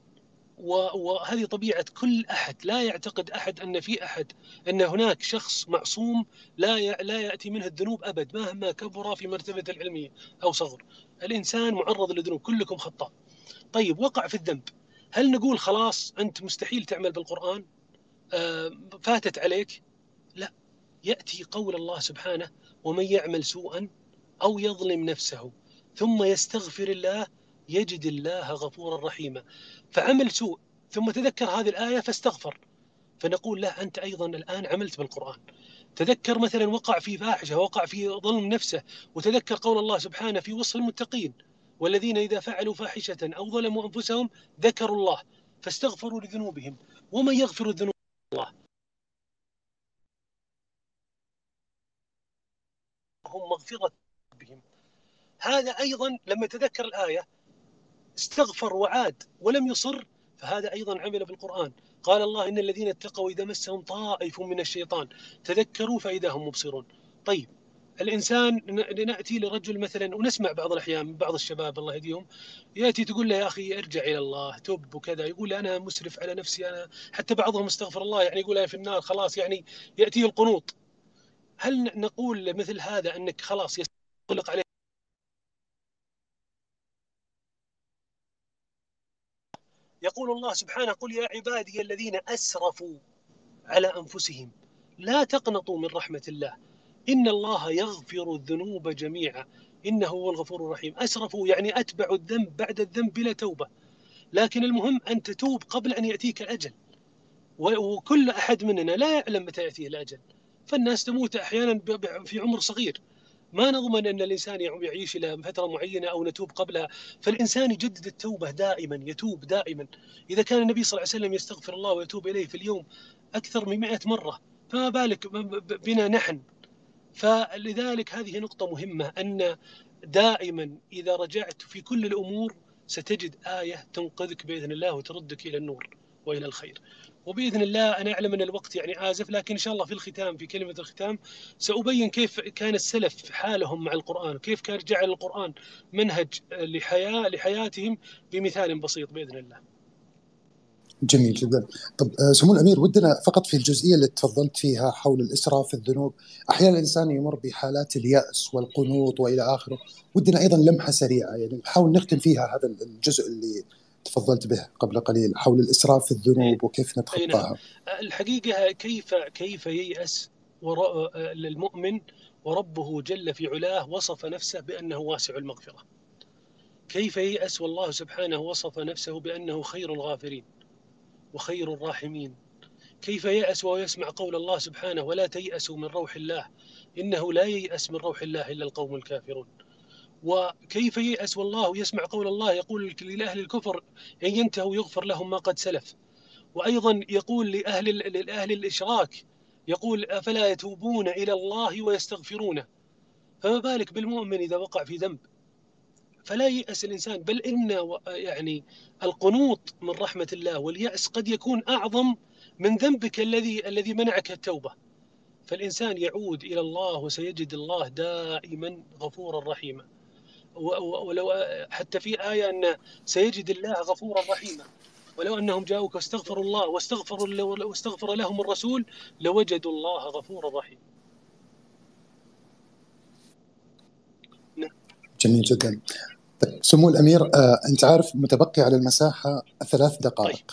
وهذه طبيعة كل أحد، لا يعتقد أحد أن في أحد، أن هناك شخص معصوم لا يأتي منه الذنوب أبد مهما كبر في مرتبة العلمية أو صغر. الإنسان معرض للذنوب، كلكم خطاء. طيب، وقع في الذنب، هل نقول خلاص أنت مستحيل تعمل بالقرآن، فاتت عليك؟ لا، يأتي قول الله سبحانه: ومن يعمل سوءا أو يظلم نفسه ثم يستغفر الله يجد الله غفورا رحيما. فعمل سوء ثم تذكر هذه الآية فاستغفر، فنقول له: أنت أيضا الآن عملت بالقرآن. تذكر مثلا وقع في فاحشة، وقع في ظلم نفسه، وتذكر قول الله سبحانه في وصف المتقين: والذين إذا فعلوا فاحشة أو ظلموا أنفسهم ذكروا الله فاستغفروا لذنوبهم ومن يغفر الذنوب إلا الله هم مغفرة بهم. هذا أيضا لما تذكر الآية استغفر وعاد ولم يصر، فهذا أيضا عمل بالقرآن. قال الله: إن الذين اتقوا إذا مسهم طائف من الشيطان تذكروا فإذا هم مبصرون. طيب، الإنسان نأتي لرجل مثلا، ونسمع بعض الأحيان بعض الشباب الله يهديهم يأتي تقول له يا أخي ارجع إلى الله تب وكذا، يقول له أنا مسرف على نفسي، أنا حتى بعضهم استغفر الله يعني يقول أنا في النار خلاص، يعني يأتيه القنوط. هل نقول مثل هذا أنك خلاص يغلق عليه؟ يقول الله سبحانه قل يا عبادي الذين أسرفوا على أنفسهم لا تقنطوا من رحمة الله إن الله يغفر الذنوب جميعا إنه هو الغفور الرحيم. أسرفوا يعني أتبعوا الذنب بعد الذنب بلا توبة، لكن المهم أن تتوب قبل أن يأتيك الأجل. وكل أحد مننا لا يعلم متى يأتيه الأجل، فالناس تموت أحيانا في عمر صغير، ما نضمن أن الإنسان يعيش إلى فترة معينة أو نتوب قبلها. فالإنسان يجدد التوبة دائما، يتوب دائما. إذا كان النبي صلى الله عليه وسلم يستغفر الله ويتوب إليه في اليوم أكثر من 100 مرة، فما بالك بنا نحن؟ فلذلك هذه نقطة مهمة، أن دائما إذا رجعت في كل الأمور ستجد آية تنقذك بإذن الله وتردك إلى النور وإلى الخير. وبإذن الله أنا أعلم أن الوقت يعني آزف، لكن إن شاء الله في الختام، في كلمة الختام، سأبين كيف كان السلف حالهم مع القرآن، وكيف كان جعل القرآن منهج لحياتهم بمثال بسيط بإذن الله. جميل جدا. طب سمو الأمير، ودنا فقط في الجزئية اللي تفضلت فيها حول الإسراف في الذنوب، أحيانا الإنسان يمر بحالات اليأس والقنوط وإلى آخره، ودنا أيضا لمحة سريعة يعني نحاول نختم فيها هذا الجزء اللي تفضلت به قبل قليل حول الإسراف في الذنوب وكيف نتخطاها. نعم. الحقيقة كيف ييأس المؤمن وربه جل في علاه وصف نفسه بأنه واسع المغفرة. كيف ييأس والله سبحانه وصف نفسه بأنه خير الغافرين وخير الراحمين. كيف ييأس وهو يسمع قول الله سبحانه ولا تيأسوا من روح الله إنه لا ييأس من روح الله إلا القوم الكافرون. وكيف ييأس والله يسمع قول الله يقول لأهل الكفر إن ينتهوا يغفر لهم ما قد سلف. وأيضا يقول لأهل الإشراك يقول أفلا يتوبون إلى الله ويستغفرونه. فما بالك بالمؤمن إذا وقع في ذنب؟ فلا ييأس الإنسان، بل إن يعني القنوط من رحمة الله واليأس قد يكون أعظم من ذنبك الذي منعك التوبة. فالإنسان يعود إلى الله وسيجد الله دائما غفورا رحيما. ولو حتى في آية أن سيجد الله غفورا رحيما ولو أنهم جاءوك واستغفروا الله واستغفر لهم الرسول لوجدوا الله غفورا رحيما. جميل جدا. طيب سمو الأمير، أنت عارف متبقي على المساحة 3 دقائق. طيب.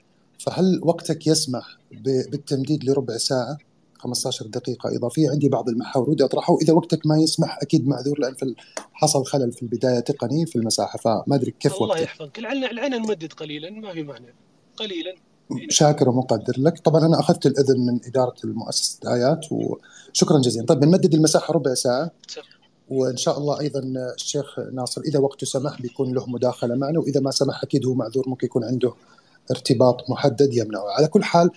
فهل وقتك يسمح بالتمديد لربع ساعة 15 دقيقة إضافية؟ عندي بعض المحاور ودي أطرحه، إذا وقتك ما يسمح أكيد معذور لأن حصل خلل في البداية تقني في المساحة، فما أدري كيف الله وقتك. يحفظك، لعلنا نمدد قليلا، ما في معنى، قليلا. شاكر ومقدر لك. طبعا أنا أخذت الإذن من إدارة المؤسسة آيات وشكرا جزيلا. طيب بنمدد المساحة ربع ساعة، وإن شاء الله أيضا الشيخ ناصر إذا وقته سمح بيكون له مداخلة معنا، وإذا ما سمح أكيد هو معذور، ممكن يكون عنده ارتباط محدد يمنعه. على كل حال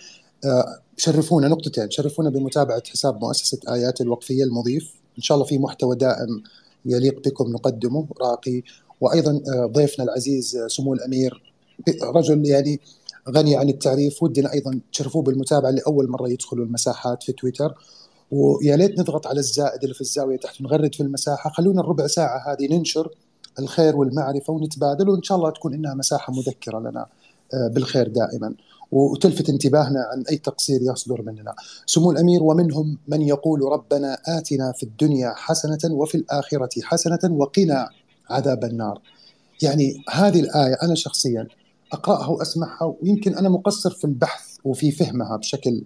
شرفونا نقطتين، شرفونا بمتابعة حساب مؤسسة آيات الوقفية المضيف، إن شاء الله في محتوى دائم يليق بكم نقدمه راقي. وأيضا ضيفنا العزيز سمو الأمير رجل يعني غني عن التعريف، ودنا أيضا تشرفوه بالمتابعة لأول مرة يدخلوا المساحات في تويتر، ويا ليت نضغط على الزائد اللي في الزاوية تحت ونغرد في المساحة. خلونا الربع ساعة هذه ننشر الخير والمعرفة ونتبادل، وإن شاء الله تكون إنها مساحة مذكرة لنا بالخير دائما وتلفت انتباهنا عن أي تقصير يصدر مننا. سمو الأمير، ومنهم من يقول ربنا آتنا في الدنيا حسنة وفي الآخرة حسنة وقنا عذاب النار. يعني هذه الآية أنا شخصيا أقرأها وأسمعها، ويمكن أنا مقصر في البحث وفي فهمها بشكل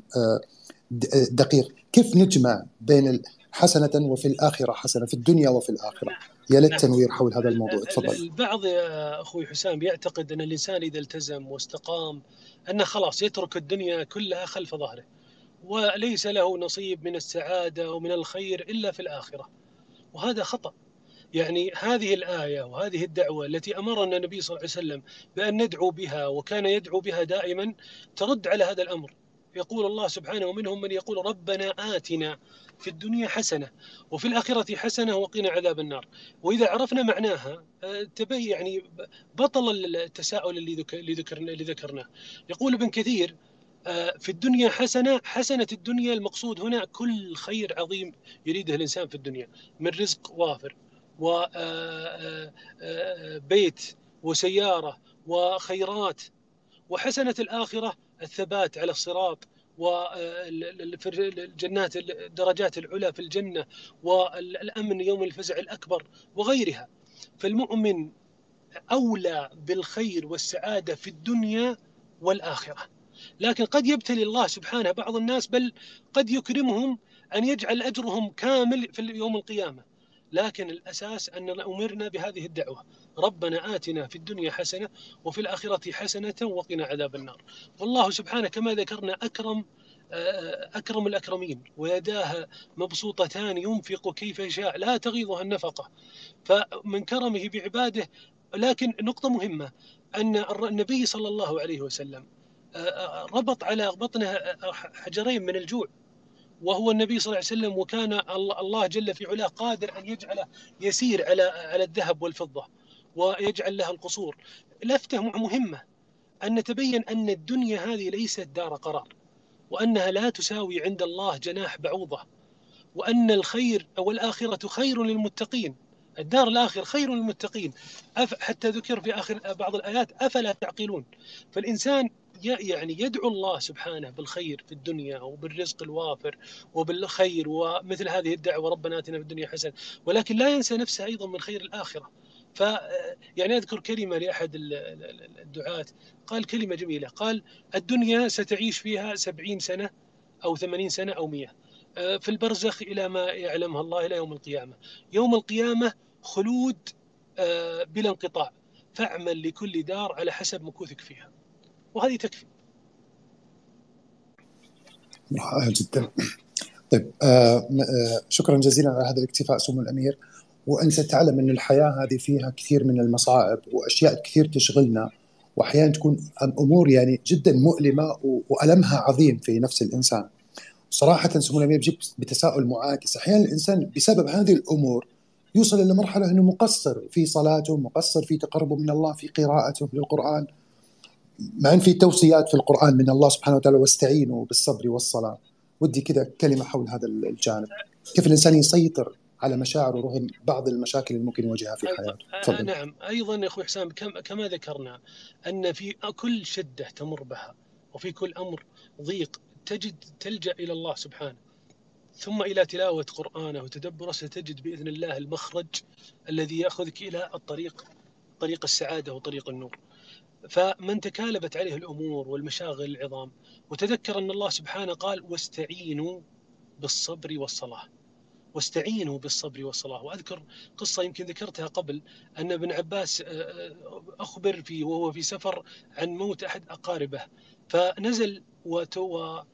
دقيق. كيف نجمع بين حسنة وفي الآخرة حسنة، في الدنيا وفي الآخرة؟ يا ليت تنوير حول هذا الموضوع. تفضل. البعض يا أخوي حسام يعتقد أن الإنسان إذا التزم واستقام أنه خلاص يترك الدنيا كلها خلف ظهره وليس له نصيب من السعادة ومن الخير إلا في الآخرة، وهذا خطأ. يعني هذه الآية وهذه الدعوة التي أمرنا النبي صلى الله عليه وسلم بأن ندعو بها وكان يدعو بها دائما ترد على هذا الأمر. يقول الله سبحانه ومنهم من يقول ربنا آتنا في الدنيا حسنة وفي الآخرة حسنة وقنا عذاب النار. وإذا عرفنا معناها تبين يعني بطل التساؤل اللي ذكرناه. يقول ابن كثير في الدنيا حسنة. حسنة الدنيا المقصود هنا كل خير عظيم يريده الإنسان في الدنيا من رزق وافر وبيت وسيارة وخيرات. وحسنة الآخرة الثبات على الصراط والجنات الدرجات العلى في الجنة والأمن يوم الفزع الأكبر وغيرها. فالمؤمن أولى بالخير والسعادة في الدنيا والآخرة. لكن قد يبتلي الله سبحانه بعض الناس، بل قد يكرمهم أن يجعل أجرهم كامل في يوم القيامة. لكن الأساس أننا أمرنا بهذه الدعوة: ربنا آتنا في الدنيا حسنة وفي الآخرة حسنة وقنا عذاب النار. والله سبحانه كما ذكرنا أكرم الأكرمين، ويداه مبسوطتان ينفق كيف يشاء لا تغيضها النفقة. فمن كرمه بعباده. لكن نقطة مهمة أن النبي صلى الله عليه وسلم ربط على بطنه حجرين من الجوع، وهو النبي صلى الله عليه وسلم، وكان الله جل في علاه قادر أن يجعله يسير على الذهب والفضة ويجعل لها القصور. لفتة مهمة أن نتبين أن الدنيا هذه ليست دار قرار، وأنها لا تساوي عند الله جناح بعوضة، وأن الخير أو الآخرة خير للمتقين. الدار الآخر خير للمتقين. حتى ذكر في آخر بعض الآيات: أفلا تعقلون. فالإنسان يعني يدعو الله سبحانه بالخير في الدنيا وبالرزق الوافر وبالخير، ومثل هذه الدعوة: ربنا آتنا في الدنيا حسنة، ولكن لا ينسى نفسه أيضا من خير الآخرة. ف يعني أذكر كلمة لأحد الدعاة، قال كلمة جميلة، قال: الدنيا ستعيش فيها 70 سنة أو 80 سنة أو 100، في البرزخ إلى ما يعلمها الله إلى يوم القيامة. يوم القيامة خلود بلا انقطاع، فاعمل لكل دار على حسب مكوثك فيها، وهذه تكفي. جدا. طيب، شكرا جزيلا على هذا الاكتفاء سمو الأمير. وأنت تعلم أن الحياة هذه فيها كثير من المصاعب وأشياء كثير تشغلنا، وأحيانا تكون أمور يعني جدا مؤلمة وألمها عظيم في نفس الإنسان. صراحة سمو الأمير بجيب بتساؤل معاكس. أحيانا الإنسان بسبب هذه الأمور يوصل إلى مرحلة أنه مقصر في صلاته، مقصر في تقربه من الله، في قراءته للقرآن، مع أن في توصيات في القرآن من الله سبحانه وتعالى: واستعينوا بالصبر والصلاة. ودي كذا كلمة حول هذا الجانب، كيف الإنسان يسيطر على مشاعره رغم بعض المشاكل اللي ممكن يواجهها في حياته. تفضل. نعم، أيضا يا أخوي حسام، كما ذكرنا أن في كل شدة تمر بها وفي كل أمر ضيق تلجأ إلى الله سبحانه، ثم إلى تلاوة قرآنه وتدبره، ستجد بإذن الله المخرج الذي يأخذك إلى طريق السعادة وطريق النور. فمن تكالبت عليه الأمور والمشاغل العظام وتذكر أن الله سبحانه قال: واستعينوا بالصبر والصلاة. واستعينوا بالصبر والصلاة. وأذكر قصة يمكن ذكرتها قبل، أن ابن عباس أخبر وهو في سفر عن موت أحد أقاربه، فنزل وتوضأ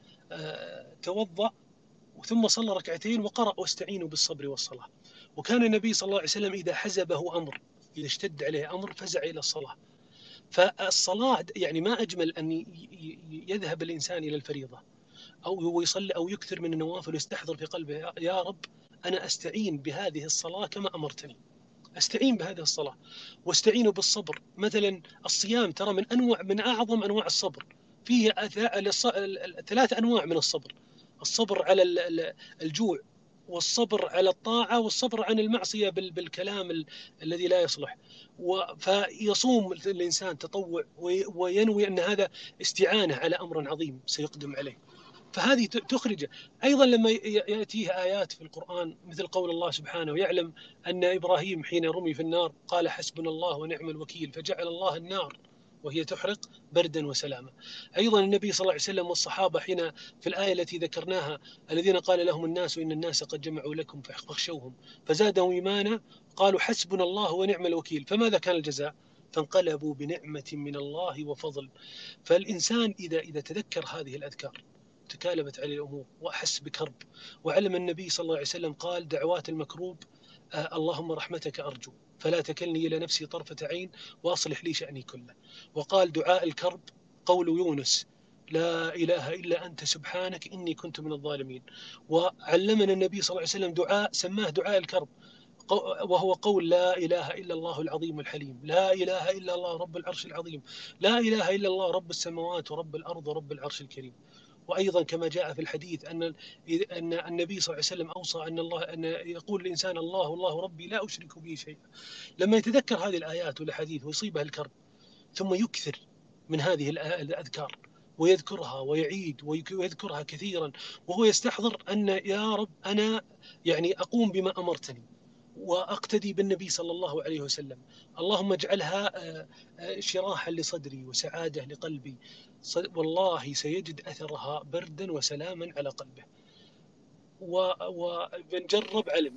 ثم صلى ركعتين وقرأ: واستعينوا بالصبر والصلاة. وكان النبي صلى الله عليه وسلم إذا حزبه أمر، إذا اشتد عليه أمر، فزع إلى الصلاة. فالصلاة يعني ما أجمل أن يذهب الإنسان إلى الفريضة أو هو يصلي أو يكثر من النوافل ويستحضر في قلبه: يا رب أنا أستعين بهذه الصلاة كما أمرتني، أستعين بهذه الصلاة. واستعينوا بالصبر. مثلا الصيام ترى من أعظم أنواع الصبر. فيه 3 أنواع من الصبر: الصبر على الجوع، والصبر على الطاعة، والصبر عن المعصية بالكلام الذي لا يصلح. فيصوم الإنسان تطوع وينوي أن هذا استعانة على أمر عظيم سيقدم عليه، فهذه تخرجه. أيضا لما يأتيه آيات في القرآن مثل قول الله سبحانه: ويعلم أن إبراهيم حين رمي في النار قال: حسبنا الله ونعم الوكيل، فجعل الله النار وهي تحرق بردا وسلاما. أيضا النبي صلى الله عليه وسلم والصحابة حين في الآية التي ذكرناها: الذين قال لهم الناس إن الناس قد جمعوا لكم فاخشوهم فزادهم إيمانا قالوا حسبنا الله ونعم الوكيل. فماذا كان الجزاء؟ فانقلبوا بنعمة من الله وفضل. فالإنسان إذا تذكر هذه الأذكار تكالبت عليه الأمور وأحس بكرب، وعلم النبي صلى الله عليه وسلم قال: دعوات المكروب اللهم رحمتك أرجو فلا تكلني إلى نفسي طرفة عين وأصلح لي شأني كله. وقال: دعاء الكرب قول يونس: لا إله إلا أنت سبحانك إني كنت من الظالمين. وعلمنا النبي صلى الله عليه وسلم دعاء سماه دعاء الكرب، وهو قول لا إله إلا الله العظيم الحليم، لا إله إلا الله رب العرش العظيم، لا إله إلا الله رب السماوات ورب الأرض ورب العرش الكريم. وأيضا كما جاء في الحديث أن النبي صلى الله عليه وسلم أوصى أن يقول الإنسان الله الله ربي لا أشرك به شيئا. لما يتذكر هذه الآيات والأحاديث ويصيبها الكرب، ثم يكثر من هذه الأذكار ويذكرها ويعيد ويذكرها كثيرا، وهو يستحضر أن يا رب أنا يعني أقوم بما أمرتني وأقتدي بالنبي صلى الله عليه وسلم، اللهم اجعلها شراحا لصدري وسعادة لقلبي، والله سيجد أثرها بردا وسلاما على قلبه. وبنجرب علم.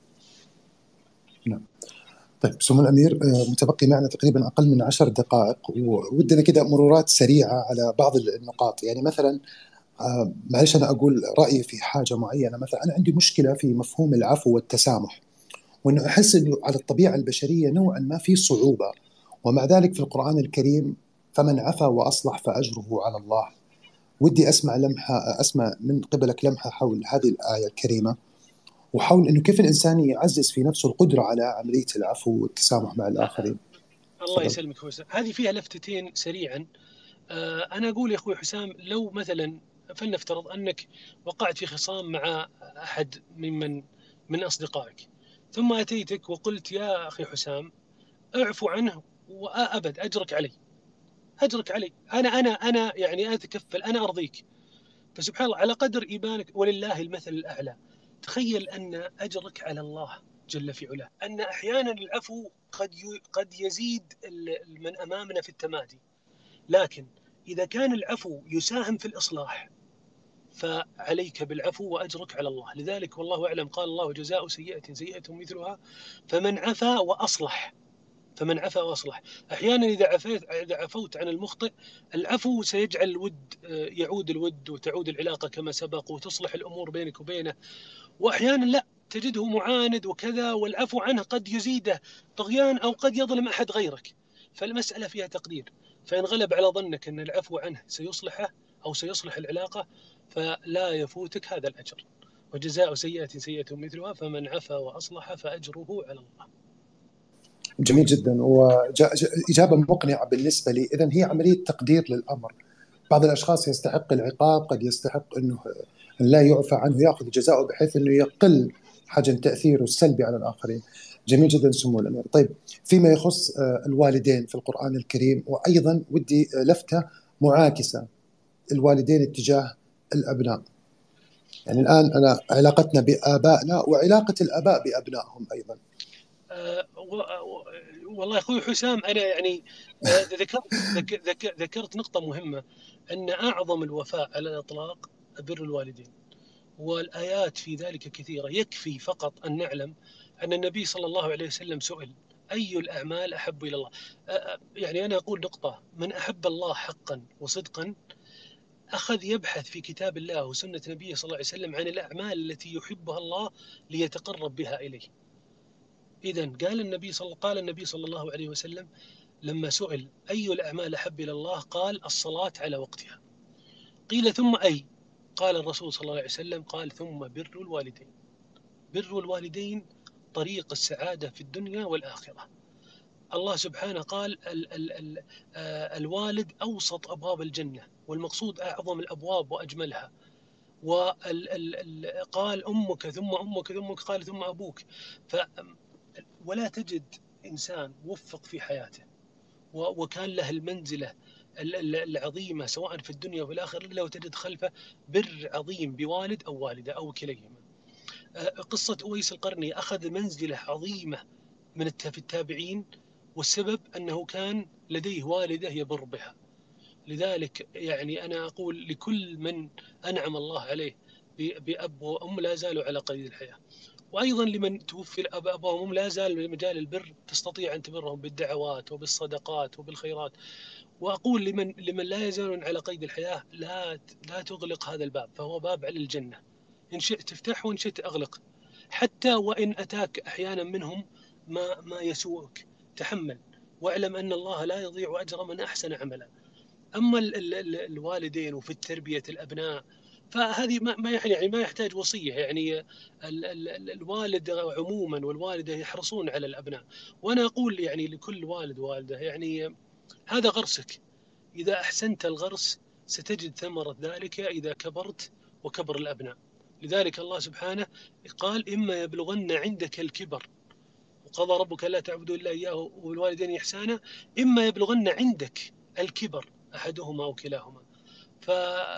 نعم. طيب سمو الأمير، متبقي معنا تقريبا أقل من 10 دقائق، وودنا كده مرورات سريعة على بعض النقاط. يعني مثلا معلش أنا أقول رأيي في حاجة معينة. مثلا أنا عندي مشكلة في مفهوم العفو والتسامح، وأنه أحس أنه على الطبيعة البشرية نوعا ما في صعوبة، ومع ذلك في القرآن الكريم فمن عفا وأصلح فأجره على الله. ودي أسمع من قبلك لمحة حول هذه الآية الكريمة، وحول أنه كيف الإنسان يعزز في نفسه القدرة على عملية العفو والتسامح مع الآخرين. الله يسلمك حسام، هذه فيها لفتتين سريعا. أنا أقول يا أخوي حسام، لو مثلا فلنفترض أنك وقعت في خصام مع أحد من أصدقائك، ثم أتيتك وقلت يا أخي حسام اعفو عنه وأبد أجرك علي، أجرك علي، أنا يعني أتكفل، أنا أرضيك. فسبحان الله على قدر إيمانك ولله المثل الأعلى. تخيل أن أجرك على الله جل في علاه، أن أحيانا العفو قد يزيد من أمامنا في التمادي، لكن إذا كان العفو يساهم في الإصلاح فعليك بالعفو وأجرك على الله. لذلك والله أعلم قال الله جزاء سيئة سيئة مثلها فمن عفا وأصلح، فمن عفا وأصلح. أحيانا إذا عفوت عن المخطئ، العفو سيجعل الود يعود الود وتعود العلاقة كما سبق وتصلح الأمور بينك وبينه. وأحيانا لا، تجده معاند وكذا، والعفو عنه قد يزيده طغيان أو قد يظلم أحد غيرك. فالمسألة فيها تقدير، فإن غلب على ظنك أن العفو عنه سيصلحه أو سيصلح العلاقة فلا يفوتك هذا الأجر. وجزاء سيئة سيئة مثلها فمن عفا وأصلح فأجره على الله. جميل جدا، وإجابة مقنعة بالنسبة لي. إذن هي عملية تقدير للأمر. بعض الأشخاص يستحق العقاب، قد يستحق أنه لا يعفى عنه، يأخذ جزاؤه بحيث أنه يقل حجم تأثيره السلبي على الآخرين. جميل جدا سمو الأمير. طيب فيما يخص الوالدين في القرآن الكريم، وأيضا ودي لفتة معاكسة، الوالدين اتجاه الأبناء. يعني الآن أنا علاقتنا بآبائنا وعلاقة الآباء بأبنائهم أيضا. والله أخوي حسام، أنا يعني ذكرت نقطة مهمة، أن أعظم الوفاء على الإطلاق بر الوالدين، والآيات في ذلك كثيرة. يكفي فقط أن نعلم أن النبي صلى الله عليه وسلم سئل أي الأعمال أحب إلى الله. يعني أنا أقول نقطة، من أحب الله حقا وصدقا أخذ يبحث في كتاب الله وسنة نبيه صلى الله عليه وسلم عن الأعمال التي يحبها الله ليتقرب بها إليه. إذن قال النبي صلى الله عليه وسلم لما سئل أي الأعمال أحب إلى الله قال الصلاة على وقتها. قيل ثم أي؟ قال الرسول صلى الله عليه وسلم قال ثم بر الوالدين. بر الوالدين طريق السعادة في الدنيا والآخرة. الله سبحانه قال الوالد أوسط أبواب الجنة، والمقصود أعظم الأبواب وأجملها. وقال أمك ثم أمك ثم أمك، قال ثم أبوك. ولا تجد إنسان وفق في حياته وكان له المنزلة العظيمة سواء في الدنيا وفي الآخرة إلا وتجد خلفه بر عظيم بوالد أو والدة أو كليهما. قصة أويس القرني أخذ منزلة عظيمة في التابعين، والسبب أنه كان لديه والدة يبر بها. لذلك يعني أنا أقول لكل من أنعم الله عليه بأب وأم لا زالوا على قيد الحياة، وأيضا لمن توفي الأب وأم لا زال مجال البر، تستطيع أن تبرهم بالدعوات وبالصدقات وبالخيرات. وأقول لمن لا يزالون على قيد الحياة لا تغلق هذا الباب، فهو باب على الجنة، إن شئت تفتحه وإن شئت أغلق. حتى وإن أتاك أحيانا منهم ما يسوءك تحمل، واعلم أن الله لا يضيع أجر من أحسن عملا. أما الوالدين وفي تربية الأبناء فهذه ما يحتاج وصية. يعني الوالد عموما والوالدة يحرصون على الأبناء. وأنا أقول يعني لكل والد ووالدة، يعني هذا غرسك، إذا أحسنت الغرس ستجد ثمرة ذلك إذا كبرت وكبر الأبناء. لذلك الله سبحانه قال: إما يبلغن عندك الكبر، وقضى ربك لا تعبدوا إلا إياه وبالوالدين إحسانا، إما يبلغن عندك الكبر أحدهما أو كلاهما. ف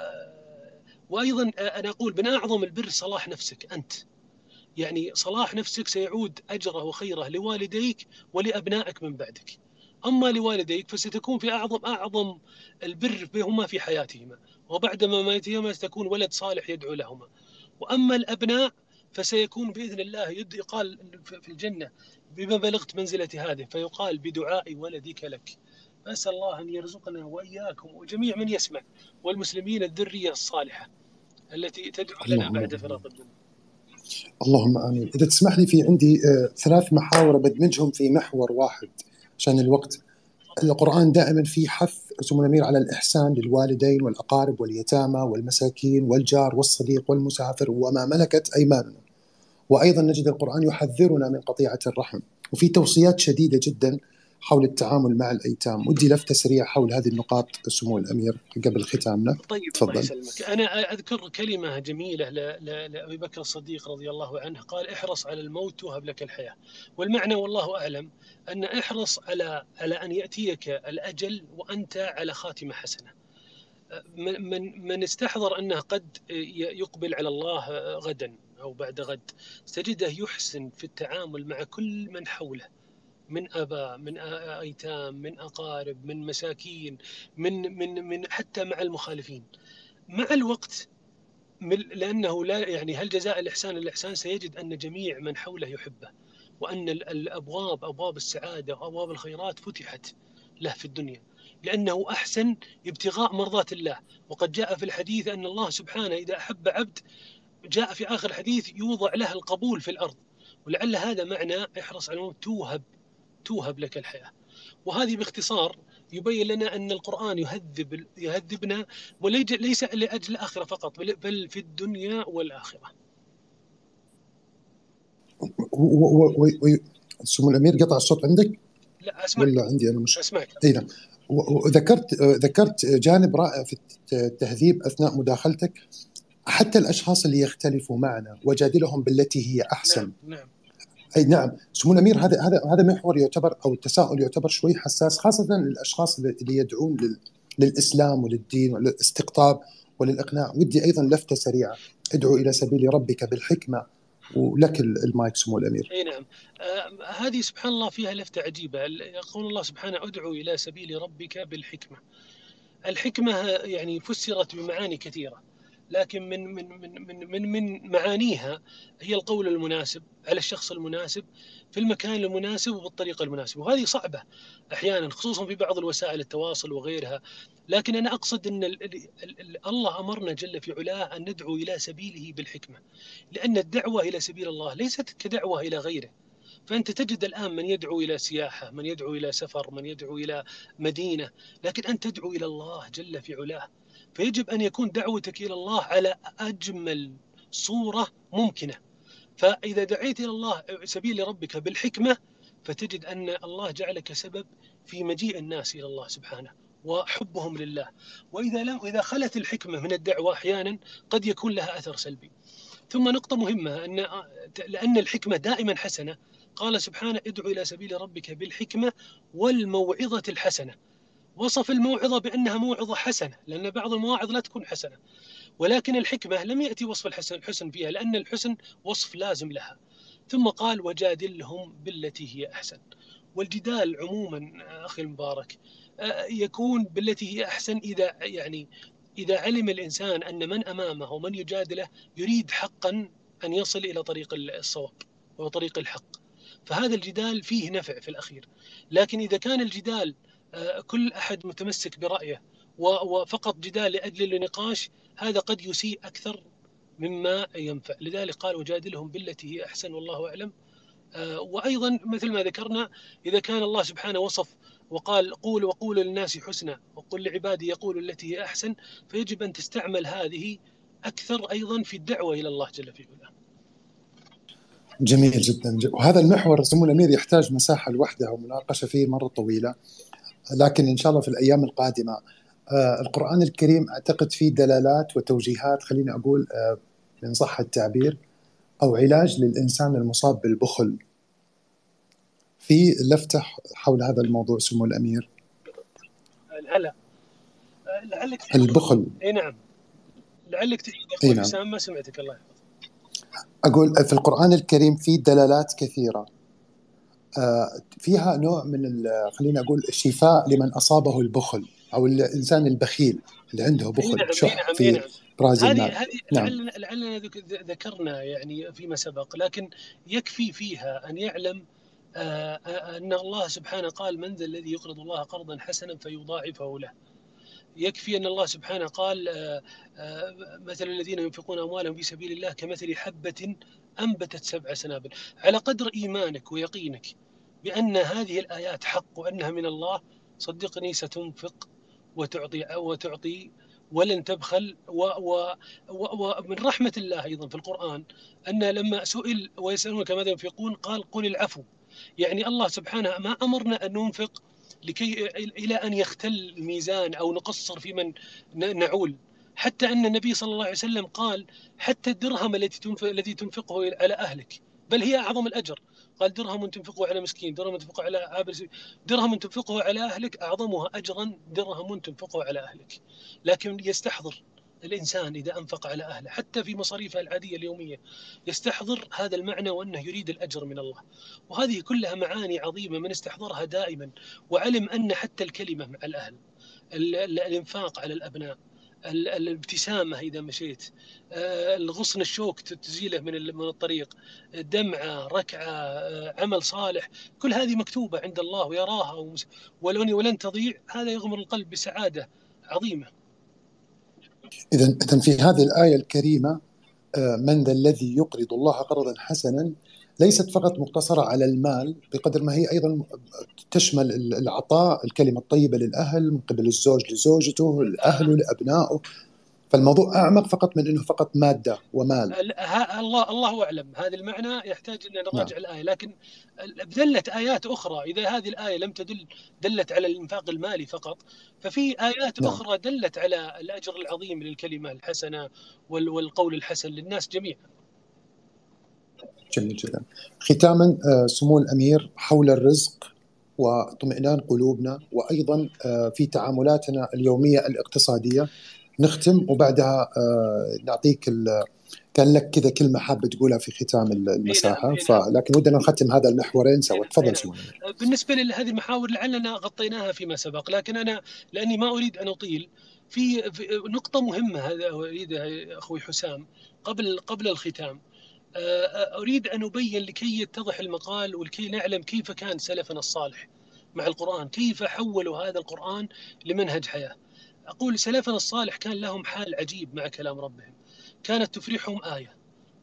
وأيضا أنا أقول من أعظم البر صلاح نفسك أنت. يعني صلاح نفسك سيعود أجره وخيره لوالديك ولأبنائك من بعدك. أما لوالديك فستكون في أعظم البر بهما في حياتهما، وبعد مماتهما ستكون ولد صالح يدعو لهما. وأما الأبناء فسيكون بإذن الله يقال في الجنة: بما بلغت منزلة هذه، فيقال: بدعاء ولدك لك. أسأل الله أن يرزقنا وإياكم وجميع من يسمع والمسلمين الذرية الصالحة التي تدعو لنا اللهم بعد آمين. فراق الدنيا. اللهم آمين. إذا تسمح لي، في عندي 3 محاور بدمجهم في محور واحد عشان الوقت. القرآن دائما في حث سمو الأمير على الإحسان للوالدين والأقارب واليتامى والمساكين والجار والصديق والمسافر وما ملكت أيماننا. وأيضا نجد القرآن يحذرنا من قطيعة الرحم، وفي توصيات شديدة جدا حول التعامل مع الأيتام. ودي لفتة سريعة حول هذه النقاط سمو الأمير قبل ختامنا. طيب، الله تفضل. يسلمك. أنا أذكر كلمة جميلة لأبي بكر الصديق رضي الله عنه، قال: احرص على الموت وهب لك الحياة. والمعنى والله أعلم أن احرص على أن يأتيك الأجل وأنت على خاتمة حسنة. من استحضر أنه قد يقبل على الله غدا أو بعد غد، ستجده يحسن في التعامل مع كل من حوله، من آباء، من أيتام، من أقارب، من مساكين، من حتى مع المخالفين مع الوقت. لأنه لا يعني هل جزاء الإحسان الإحسان، سيجد أن جميع من حوله يحبه، وأن أبواب السعادة وأبواب الخيرات فتحت له في الدنيا، لأنه أحسن ابتغاء مرضات الله. وقد جاء في الحديث أن الله سبحانه إذا أحب عبد، جاء في آخر الحديث: يوضع له القبول في الأرض. ولعل هذا معنى احرص على الموت توهب لك الحياة. وهذه باختصار يبين لنا أن القرآن يهذبنا، وليس لأجل الآخرة فقط، بل في الدنيا والآخرة. سمو الأمير قطع الصوت عندك؟ لا، أسمعك. ولا عندي أنا مش؟ أسمعك. أي نعم. وذكرت جانب رائع في التهذيب أثناء مداخلتك. حتى الأشخاص اللي يختلفوا معنا وجادلهم بالتي هي أحسن. نعم، نعم. أي نعم سمو الأمير، هذا محور يعتبر، أو التساؤل يعتبر شوي حساس، خاصة للأشخاص اللي يدعون للإسلام وللدين وللاستقطاب وللإقناع. ودي أيضا لفتة سريعة: ادعو إلى سبيل ربك بالحكمة. ولك المايك سمو الأمير. أي نعم. هذه سبحان الله فيها لفتة عجيبة. يقول الله سبحانه: ادعو إلى سبيل ربك بالحكمة. الحكمة يعني فسرت بمعاني كثيرة، لكن من معانيها هي القول المناسب على الشخص المناسب في المكان المناسب وبالطريقة المناسبة. وهذه صعبة أحيانا، خصوصا في بعض الوسائل التواصل وغيرها. لكن أنا أقصد أن الله أمرنا جل في علاه أن ندعو إلى سبيله بالحكمة، لأن الدعوة إلى سبيل الله ليست كدعوة إلى غيره. فأنت تجد الآن من يدعو إلى سياحة، من يدعو إلى سفر، من يدعو إلى مدينة، لكن أنت تدعو إلى الله جل في علاه. فيجب أن يكون دعوتك إلى الله على أجمل صورة ممكنة. فإذا دعيت إلى الله سبيل ربك بالحكمة، فتجد أن الله جعلك سبب في مجيء الناس إلى الله سبحانه وحبهم لله. إذا خلت الحكمة من الدعوة أحيانا قد يكون لها أثر سلبي. ثم نقطة مهمة، لأن الحكمة دائما حسنة. قال سبحانه: ادعو إلى سبيل ربك بالحكمة والموعظة الحسنة. وصف الموعظة بأنها موعظة حسنة، لأن بعض المواعظ لا تكون حسنة، ولكن الحكمة لم يأتي وصف الحسن فيها، لأن الحسن وصف لازم لها. ثم قال: وجادلهم بالتي هي أحسن. والجدال عموما أخي المبارك يكون بالتي هي أحسن إذا علم الإنسان أن من أمامه ومن يجادله يريد حقا أن يصل إلى طريق الصواب وطريق الحق، فهذا الجدال فيه نفع في الأخير. لكن إذا كان الجدال كل أحد متمسك برأيه وفقط جدال لأجل النقاش، هذا قد يسيء أكثر مما ينفع. لذلك قال: وجادلهم بالتي هي أحسن، والله أعلم. وأيضا مثل ما ذكرنا، إذا كان الله سبحانه وصف وقال: وقول للناس حسنا وقل لعبادي يقول التي هي أحسن، فيجب أن تستعمل هذه أكثر أيضا في الدعوة إلى الله جل في علاه. جميل جدا. وهذا المحور سمو الأمير يحتاج مساحة لوحدها ومناقشة فيه مرة طويلة، لكن إن شاء الله في الأيام القادمة. القرآن الكريم أعتقد فيه دلالات وتوجيهات، خليني أقول إن صح التعبير، أو علاج للإنسان المصاب بالبخل. في لفتة حول هذا الموضوع سمو الأمير. هلا، لعلك البخل. اي نعم، لعلك تعيد يا اي اخوي نعم. حسام، ما سمعتك الله يحفظك. أقول في القرآن الكريم في دلالات كثيرة فيها نوع من خليني أقول الشفاء لمن أصابه البخل، أو الإنسان البخيل اللي عنده اي بخل، نعم، اي شح نعم، اي في نعم. إبراز المال. هذه نعم. لعلنا ذكرنا يعني فيما سبق، لكن يكفي فيها أن يعلم أن الله سبحانه قال: من ذا الذي يقرض الله قرضا حسنا فيضاعفه له. يكفي أن الله سبحانه قال: مثل الذين ينفقون أموالهم في سبيل الله كمثل حبة أنبتت 7 سنابل. على قدر إيمانك ويقينك بأن هذه الآيات حق وأنها من الله، صدقني ستنفق وتعطي ولن تبخل. ومن رحمة الله أيضا في القرآن أن لما سئل ويسألونك ماذا ينفقون قال: قل العفو. يعني الله سبحانه ما أمرنا أن ننفق لكي إلى أن يختل الميزان أو نقصر في من نعول. حتى أن النبي صلى الله عليه وسلم قال: حتى الدرهم الذي تنفقه على أهلك بل هي أعظم الأجر. قال: درهم تنفقه على مسكين، درهم تنفقه على عابر سبيل، درهم تنفقه على أهلك أعظمها أجرا درهم تنفقه على أهلك. لكن يستحضر الإنسان إذا أنفق على أهله حتى في مصاريفه العادية اليومية، يستحضر هذا المعنى وأنه يريد الأجر من الله. وهذه كلها معاني عظيمة من استحضرها دائما، وعلم أن حتى الكلمة مع الأهل، الإنفاق على الأبناء، الابتسامة إذا مشيت، الغصن الشوك تزيله من الطريق، دمعة، ركعة، عمل صالح، كل هذه مكتوبة عند الله ويراها ولن تضيع. هذا يغمر القلب بسعادة عظيمة. إذا في هذه الآية الكريمة من ذا الذي يقرض الله قرضا حسنا ليست فقط مقتصرة على المال، بقدر ما هي أيضا تشمل العطاء، الكلمة الطيبة للأهل من قبل الزوج لزوجته، الأهل لأبنائه. فالموضوع أعمق فقط من أنه فقط مادة ومال. الله أعلم. هذا المعنى يحتاج أن نعم. نراجع الآية، لكن دلت آيات أخرى. إذا هذه الآية لم تدل دلت على الإنفاق المالي فقط، ففي آيات نعم. أخرى دلت على الأجر العظيم للكلمة الحسنة والقول الحسن للناس جميعا. جميل جدا. ختاما سمو الأمير، حول الرزق واطمئنان قلوبنا، وأيضا في تعاملاتنا اليومية الاقتصادية، نختم وبعدها نعطيك كان لك كذا كلمة حابة تقولها في ختام اي نعم، المساحة، اي نعم، لكن ودنا نختم هذا المحورين سوا. اي تفضل نعم. سمو الأمير. بالنسبة لهذه المحاور لعلنا غطيناها فيما سبق، لكن أنا لأني ما أريد أن أطيل في نقطة مهمة هذا أريدها أخوي حسام قبل الختام. أريد أن أبين لكي يتضح المقال ولكي نعلم كيف كان سلفنا الصالح مع القرآن، كيف حولوا هذا القرآن لمنهج حياة. أقول سلفنا الصالح كان لهم حال عجيب مع كلام ربهم. كانت تفرحهم آية،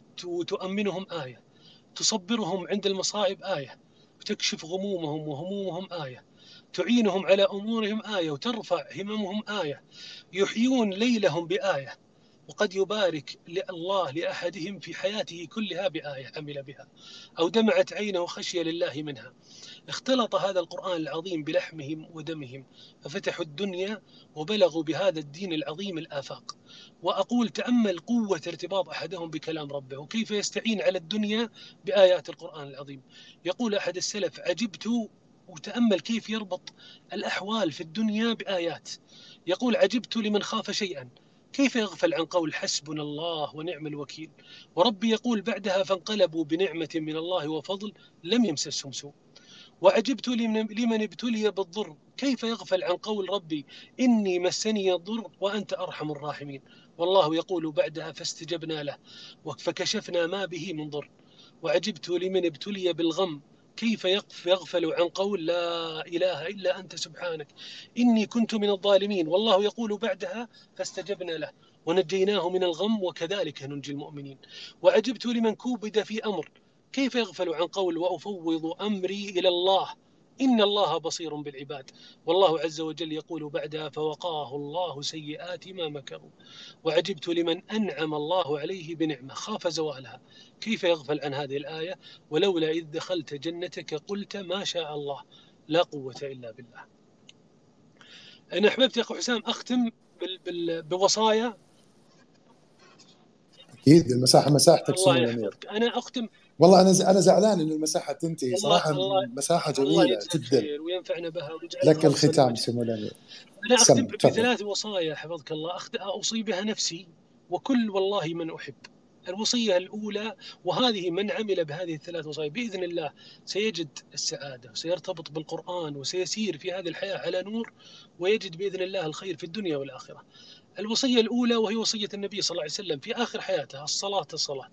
تؤمنهم آية، تصبرهم عند المصائب آية، وتكشف غمومهم وهمومهم آية، تعينهم على أمورهم آية، وترفع هممهم آية، يحيون ليلهم بآية. وقد يبارك الله لأحدهم في حياته كلها بآية عمل بها أو دمعت عينه خشية لله منها. اختلط هذا القرآن العظيم بلحمهم ودمهم، ففتحوا الدنيا وبلغوا بهذا الدين العظيم الآفاق. وأقول تأمل قوة ارتباط أحدهم بكلام ربه، وكيف يستعين على الدنيا بآيات القرآن العظيم. يقول أحد السلف: عجبت، وتأمل كيف يربط الأحوال في الدنيا بآيات. يقول: عجبت لمن خاف شيئا كيف يغفل عن قول حسبنا الله ونعم الوكيل. وربي يقول بعدها: فانقلبوا بنعمة من الله وفضل لم يمسسهم سوء. وعجبت لمن ابتلي بالضر كيف يغفل عن قول ربي: إني مسني الضر وأنت أرحم الراحمين. والله يقول بعدها: فاستجبنا له فكشفنا ما به من ضر. وعجبت لمن ابتلي بالغم كيف يغفل عن قول لا إله إلا أنت سبحانك إني كنت من الظالمين. والله يقول بعدها: فاستجبنا له ونجيناه من الغم وكذلك ننجي المؤمنين. وعجبت لمن كوبد في أمر كيف يغفل عن قول وأفوض أمري إلى الله إن الله بصير بالعباد. والله عز وجل يقول بعدها: فوقاه الله سيئات ما مكروا وعجبت لمن أنعم الله عليه بنعمة خاف زوالها. كيف يغفل عن هذه الآية؟ ولولا إذ دخلت جنتك قلت ما شاء الله لا قوة إلا بالله. أنا أحببت يا أخو حسام أختم بوصايا. اكيد المساحه مساحتك الله سمو الامير. يحفظك. أنا أختم. والله انا زعلان ان المساحه تنتهي الله صراحه. الله مساحه الله جميله يجزاك جدا. خير وينفعنا بها ويجعلها لك خالصة الختام لوجهه. سمو الامير. أنا أختم سم تفضل. بثلاث وصايا حفظك الله أوصي بها نفسي وكل والله من أحب. الوصية الأولى، وهذه من عمل بهذه الثلاث وصايا بإذن الله سيجد السعادة وسيرتبط بالقرآن وسيسير في هذه الحياة على نور ويجد بإذن الله الخير في الدنيا والآخرة. الوصية الأولى وهي وصية النبي صلى الله عليه وسلم في آخر حياته: الصلاة.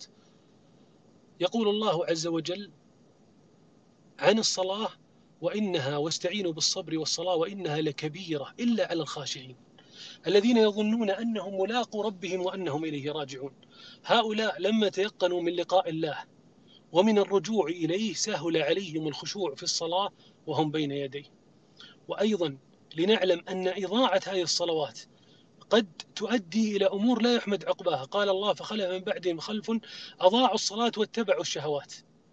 يقول الله عز وجل عن الصلاة: وإنها واستعينوا بالصبر والصلاة وإنها لكبيرة إلا على الخاشعين الذين يظنون أنهم ملاقو ربهم وأنهم إليه راجعون. هؤلاء لما تيقنوا من لقاء الله ومن الرجوع إليه سهل عليهم الخشوع في الصلاة وهم بين يديه. وأيضا لنعلم أن إضاعة هذه الصلوات قد تؤدي إلى أمور لا يحمد عقباها. قال الله: فخلف من بعدهم خلف أضاعوا الصلاة واتبعوا الشهوات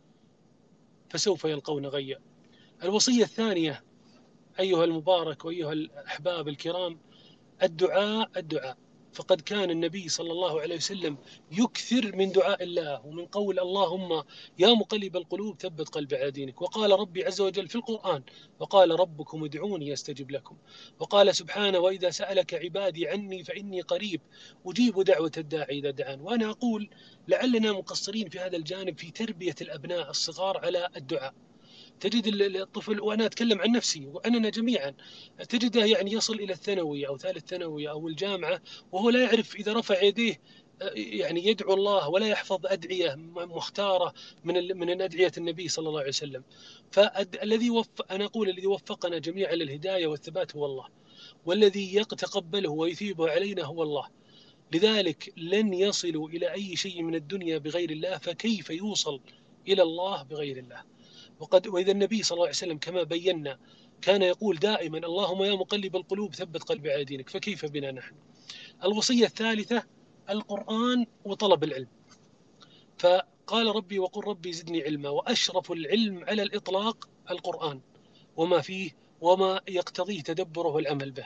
فسوف يلقون غيا. الوصية الثانية أيها المبارك وأيها الأحباب الكرام: الدعاء. فقد كان النبي صلى الله عليه وسلم يكثر من دعاء الله ومن قول: اللهم يا مقلب القلوب ثبت قلبي على دينك. وقال ربي عز وجل في القرآن: وقال ربكم ادعوني استجب لكم. وقال سبحانه: وإذا سألك عبادي عني فإني قريب أجيب دعوة الداعي إذا دعان. وأنا أقول لعلنا مقصرين في هذا الجانب في تربية الأبناء الصغار على الدعاء. تجد الطفل، وأنا أتكلم عن نفسي وأننا جميعا، تجده يعني يصل إلى الثانوي أو ثالث ثانوي أو الجامعة وهو لا يعرف إذا رفع يديه يعني يدعو الله ولا يحفظ أدعية مختارة من أدعية النبي صلى الله عليه وسلم. أنا أقول الذي وفقنا جميعا للهداية والثبات هو الله، والذي يتقبله ويثيبه علينا هو الله. لذلك لن يصلوا إلى أي شيء من الدنيا بغير الله، فكيف يوصل إلى الله بغير الله؟ وإذا النبي صلى الله عليه وسلم كما بينا كان يقول دائما: اللهم يا مقلب القلوب ثبت قلبي على دينك. فكيف بنا نحن؟ الوصية الثالثة: القرآن وطلب العلم. فقال ربي: وقل ربي زدني علما. وأشرف العلم على الإطلاق القرآن وما فيه وما يقتضيه تدبره والعمل به.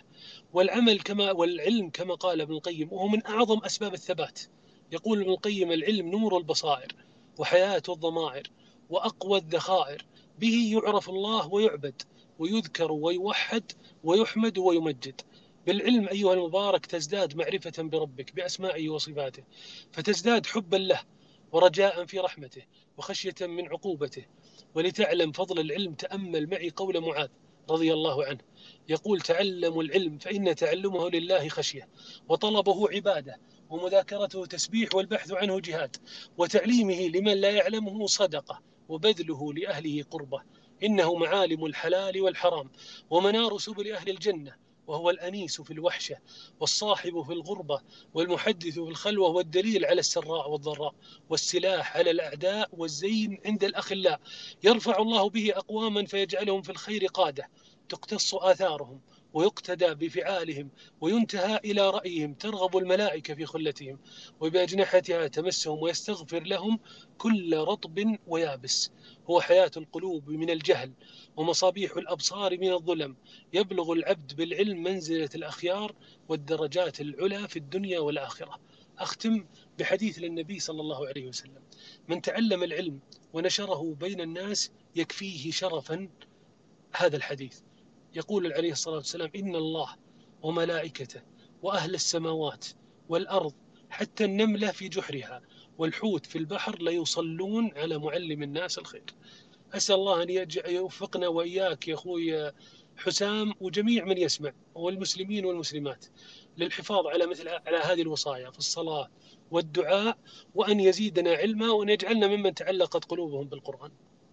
والعلم كما قال ابن القيم، وهو من أعظم أسباب الثبات. يقول ابن القيم: العلم نور البصائر وحياة الضمائر وأقوى الذخائر، به يعرف الله ويعبد ويذكر ويوحد ويحمد ويمجد. بالعلم أيها المبارك تزداد معرفة بربك بأسمائه وصفاته، فتزداد حبا له ورجاء في رحمته وخشية من عقوبته. ولتعلم فضل العلم تأمل معي قول معاذ رضي الله عنه يقول: تعلموا العلم فإن تعلمه لله خشية وطلبه عبادة ومذاكرته تسبيح والبحث عنه جهاد وتعليمه لمن لا يعلمه صدقة وبذله لأهله قربة. إنه معالم الحلال والحرام ومنار سبل أهل الجنة، وهو الأنيس في الوحشة والصاحب في الغربة والمحدث في الخلوة والدليل على السراء والضراء والسلاح على الأعداء والزين عند الأخلاء. يرفع الله به أقواما فيجعلهم في الخير قادة تقتص آثارهم ويقتدى بفعالهم وينتهى إلى رأيهم، ترغب الملائكة في خلتهم وبأجنحتها تمسهم ويستغفر لهم كل رطب ويابس. هو حياة القلوب من الجهل ومصابيح الأبصار من الظلم. يبلغ العبد بالعلم منزلة الأخيار والدرجات العلى في الدنيا والآخرة. أختم بحديث للنبي صلى الله عليه وسلم: من تعلم العلم ونشره بين الناس يكفيه شرفا. هذا الحديث يقول عليه الصلاة والسلام: إن الله وملائكته وأهل السماوات والأرض حتى النملة في جحرها والحوت في البحر ليصلون على معلم الناس الخير. أسأل الله أن يوفقنا وإياك يا أخوي حسام وجميع من يسمع والمسلمين والمسلمات للحفاظ على هذه الوصايا في الصلاة والدعاء، وأن يزيدنا علما وأن يجعلنا ممن تعلقت قلوبهم بالقرآن.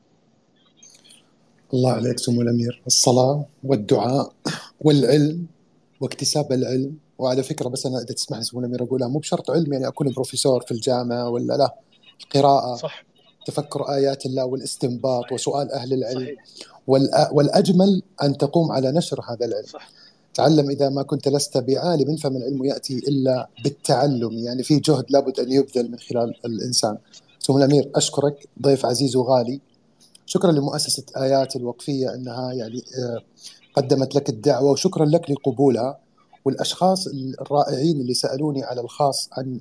الله عليك سمو الأمير. الصلاة والدعاء والعلم واكتساب العلم. وعلى فكرة بس أنا إذا تسمح سمو الأمير أقولها، مو بشرط علم يعني أكون بروفيسور في الجامعة ولا لا، القراءة صح. تفكر آيات الله والاستنباط صحيح. وسؤال أهل العلم صحيح. والأجمل أن تقوم على نشر هذا العلم. صح. تعلم إذا ما كنت لست بعالم فمن العلم يأتي إلا بالتعلم، يعني في جهد لابد أن يبذل من خلال الإنسان. سمو الأمير أشكرك، ضيف عزيز وغالي. شكرا لمؤسسة آيات الوقفية أنها يعني قدمت لك الدعوة، وشكرا لك لقبولها، والأشخاص الرائعين اللي سألوني على الخاص عن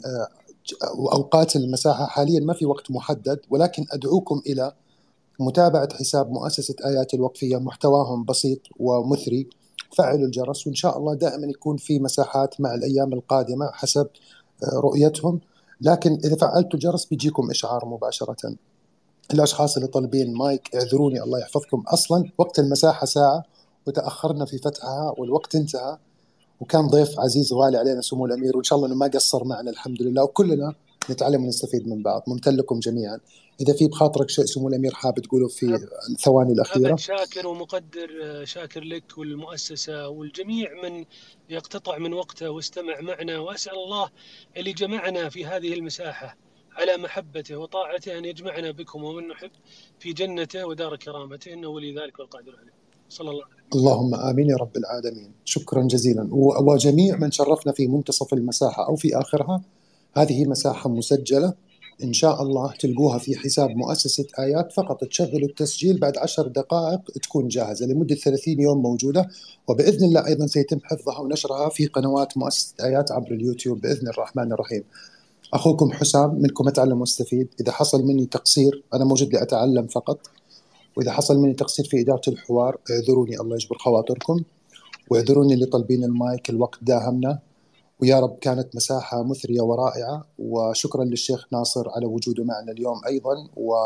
أوقات المساحة. حاليا ما في وقت محدد، ولكن أدعوكم إلى متابعة حساب مؤسسة آيات الوقفية، محتواهم بسيط ومثري. فعلوا الجرس، وإن شاء الله دائما يكون في مساحات مع الأيام القادمة حسب رؤيتهم. لكن إذا فعلتوا الجرس بيجيكم إشعار مباشرة. الأشخاص اللي طالبين مايك اعذروني الله يحفظكم، أصلا وقت المساحة ساعة وتأخرنا في فتحها والوقت انتهى، وكان ضيف عزيز غالي علينا سمو الأمير، وإن شاء الله أنه ما قصر معنا الحمد لله، وكلنا نتعلم ونستفيد من بعض. ممتن لكم جميعا. إذا في بخاطرك شيء سمو الأمير حاب تقوله في الثواني الأخيرة؟ أبد، شاكر ومقدر، شاكر لك والمؤسسة والجميع من يقتطع من وقته واستمع معنا، وأسأل الله اللي جمعنا في هذه المساحة على محبته وطاعته أن يجمعنا بكم ومن نحب في جنته ودار كرامته، إنه ولي ذلك والقادر عليه. صلى الله عليه وسلم. اللهم آمين يا رب العالمين. شكرا جزيلا. وجميع من شرفنا في منتصف المساحة أو في آخرها، هذه مساحة مسجلة إن شاء الله تلقوها في حساب مؤسسة آيات. فقط تشغلوا التسجيل، بعد 10 دقائق تكون جاهزة لمدة 30 يوم موجودة، وبإذن الله أيضا سيتم حفظها ونشرها في قنوات مؤسسة آيات عبر اليوتيوب بإذن الرحمن الرحيم. أخوكم حسام، منكم أتعلم واستفيد. إذا حصل مني تقصير أنا موجود لأتعلم فقط، وإذا حصل مني تقصير في إدارة الحوار اعذروني الله يجبر خواطركم، واعذروني اللي طالبين المايك، الوقت داهمنا. ويا رب كانت مساحة مثرية ورائعة، وشكرا للشيخ ناصر على وجوده معنا اليوم أيضا،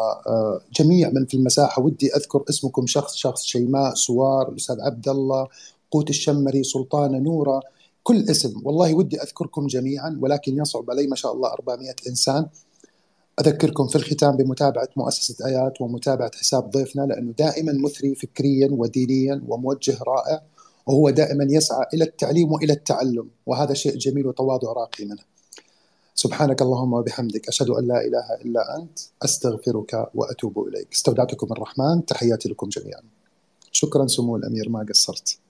وجميع من في المساحة. ودي أذكر اسمكم شخص شخص: شيماء، سوار، الأستاذ عبد الله، قوت الشمري، سلطانة، نورة، كل اسم والله ودي أذكركم جميعا، ولكن يصعب علي ما شاء الله 400 إنسان. أذكركم في الختام بمتابعة مؤسسة آيات ومتابعة حساب ضيفنا، لأنه دائما مثري فكريا ودينيا وموجه رائع، وهو دائما يسعى إلى التعليم وإلى التعلم، وهذا شيء جميل وتواضع راقي منه. سبحانك اللهم وبحمدك، أشهد أن لا إله إلا أنت، أستغفرك وأتوب إليك. استودعتكم الرحمن، تحياتي لكم جميعا. شكرا سمو الأمير، ما قصرت.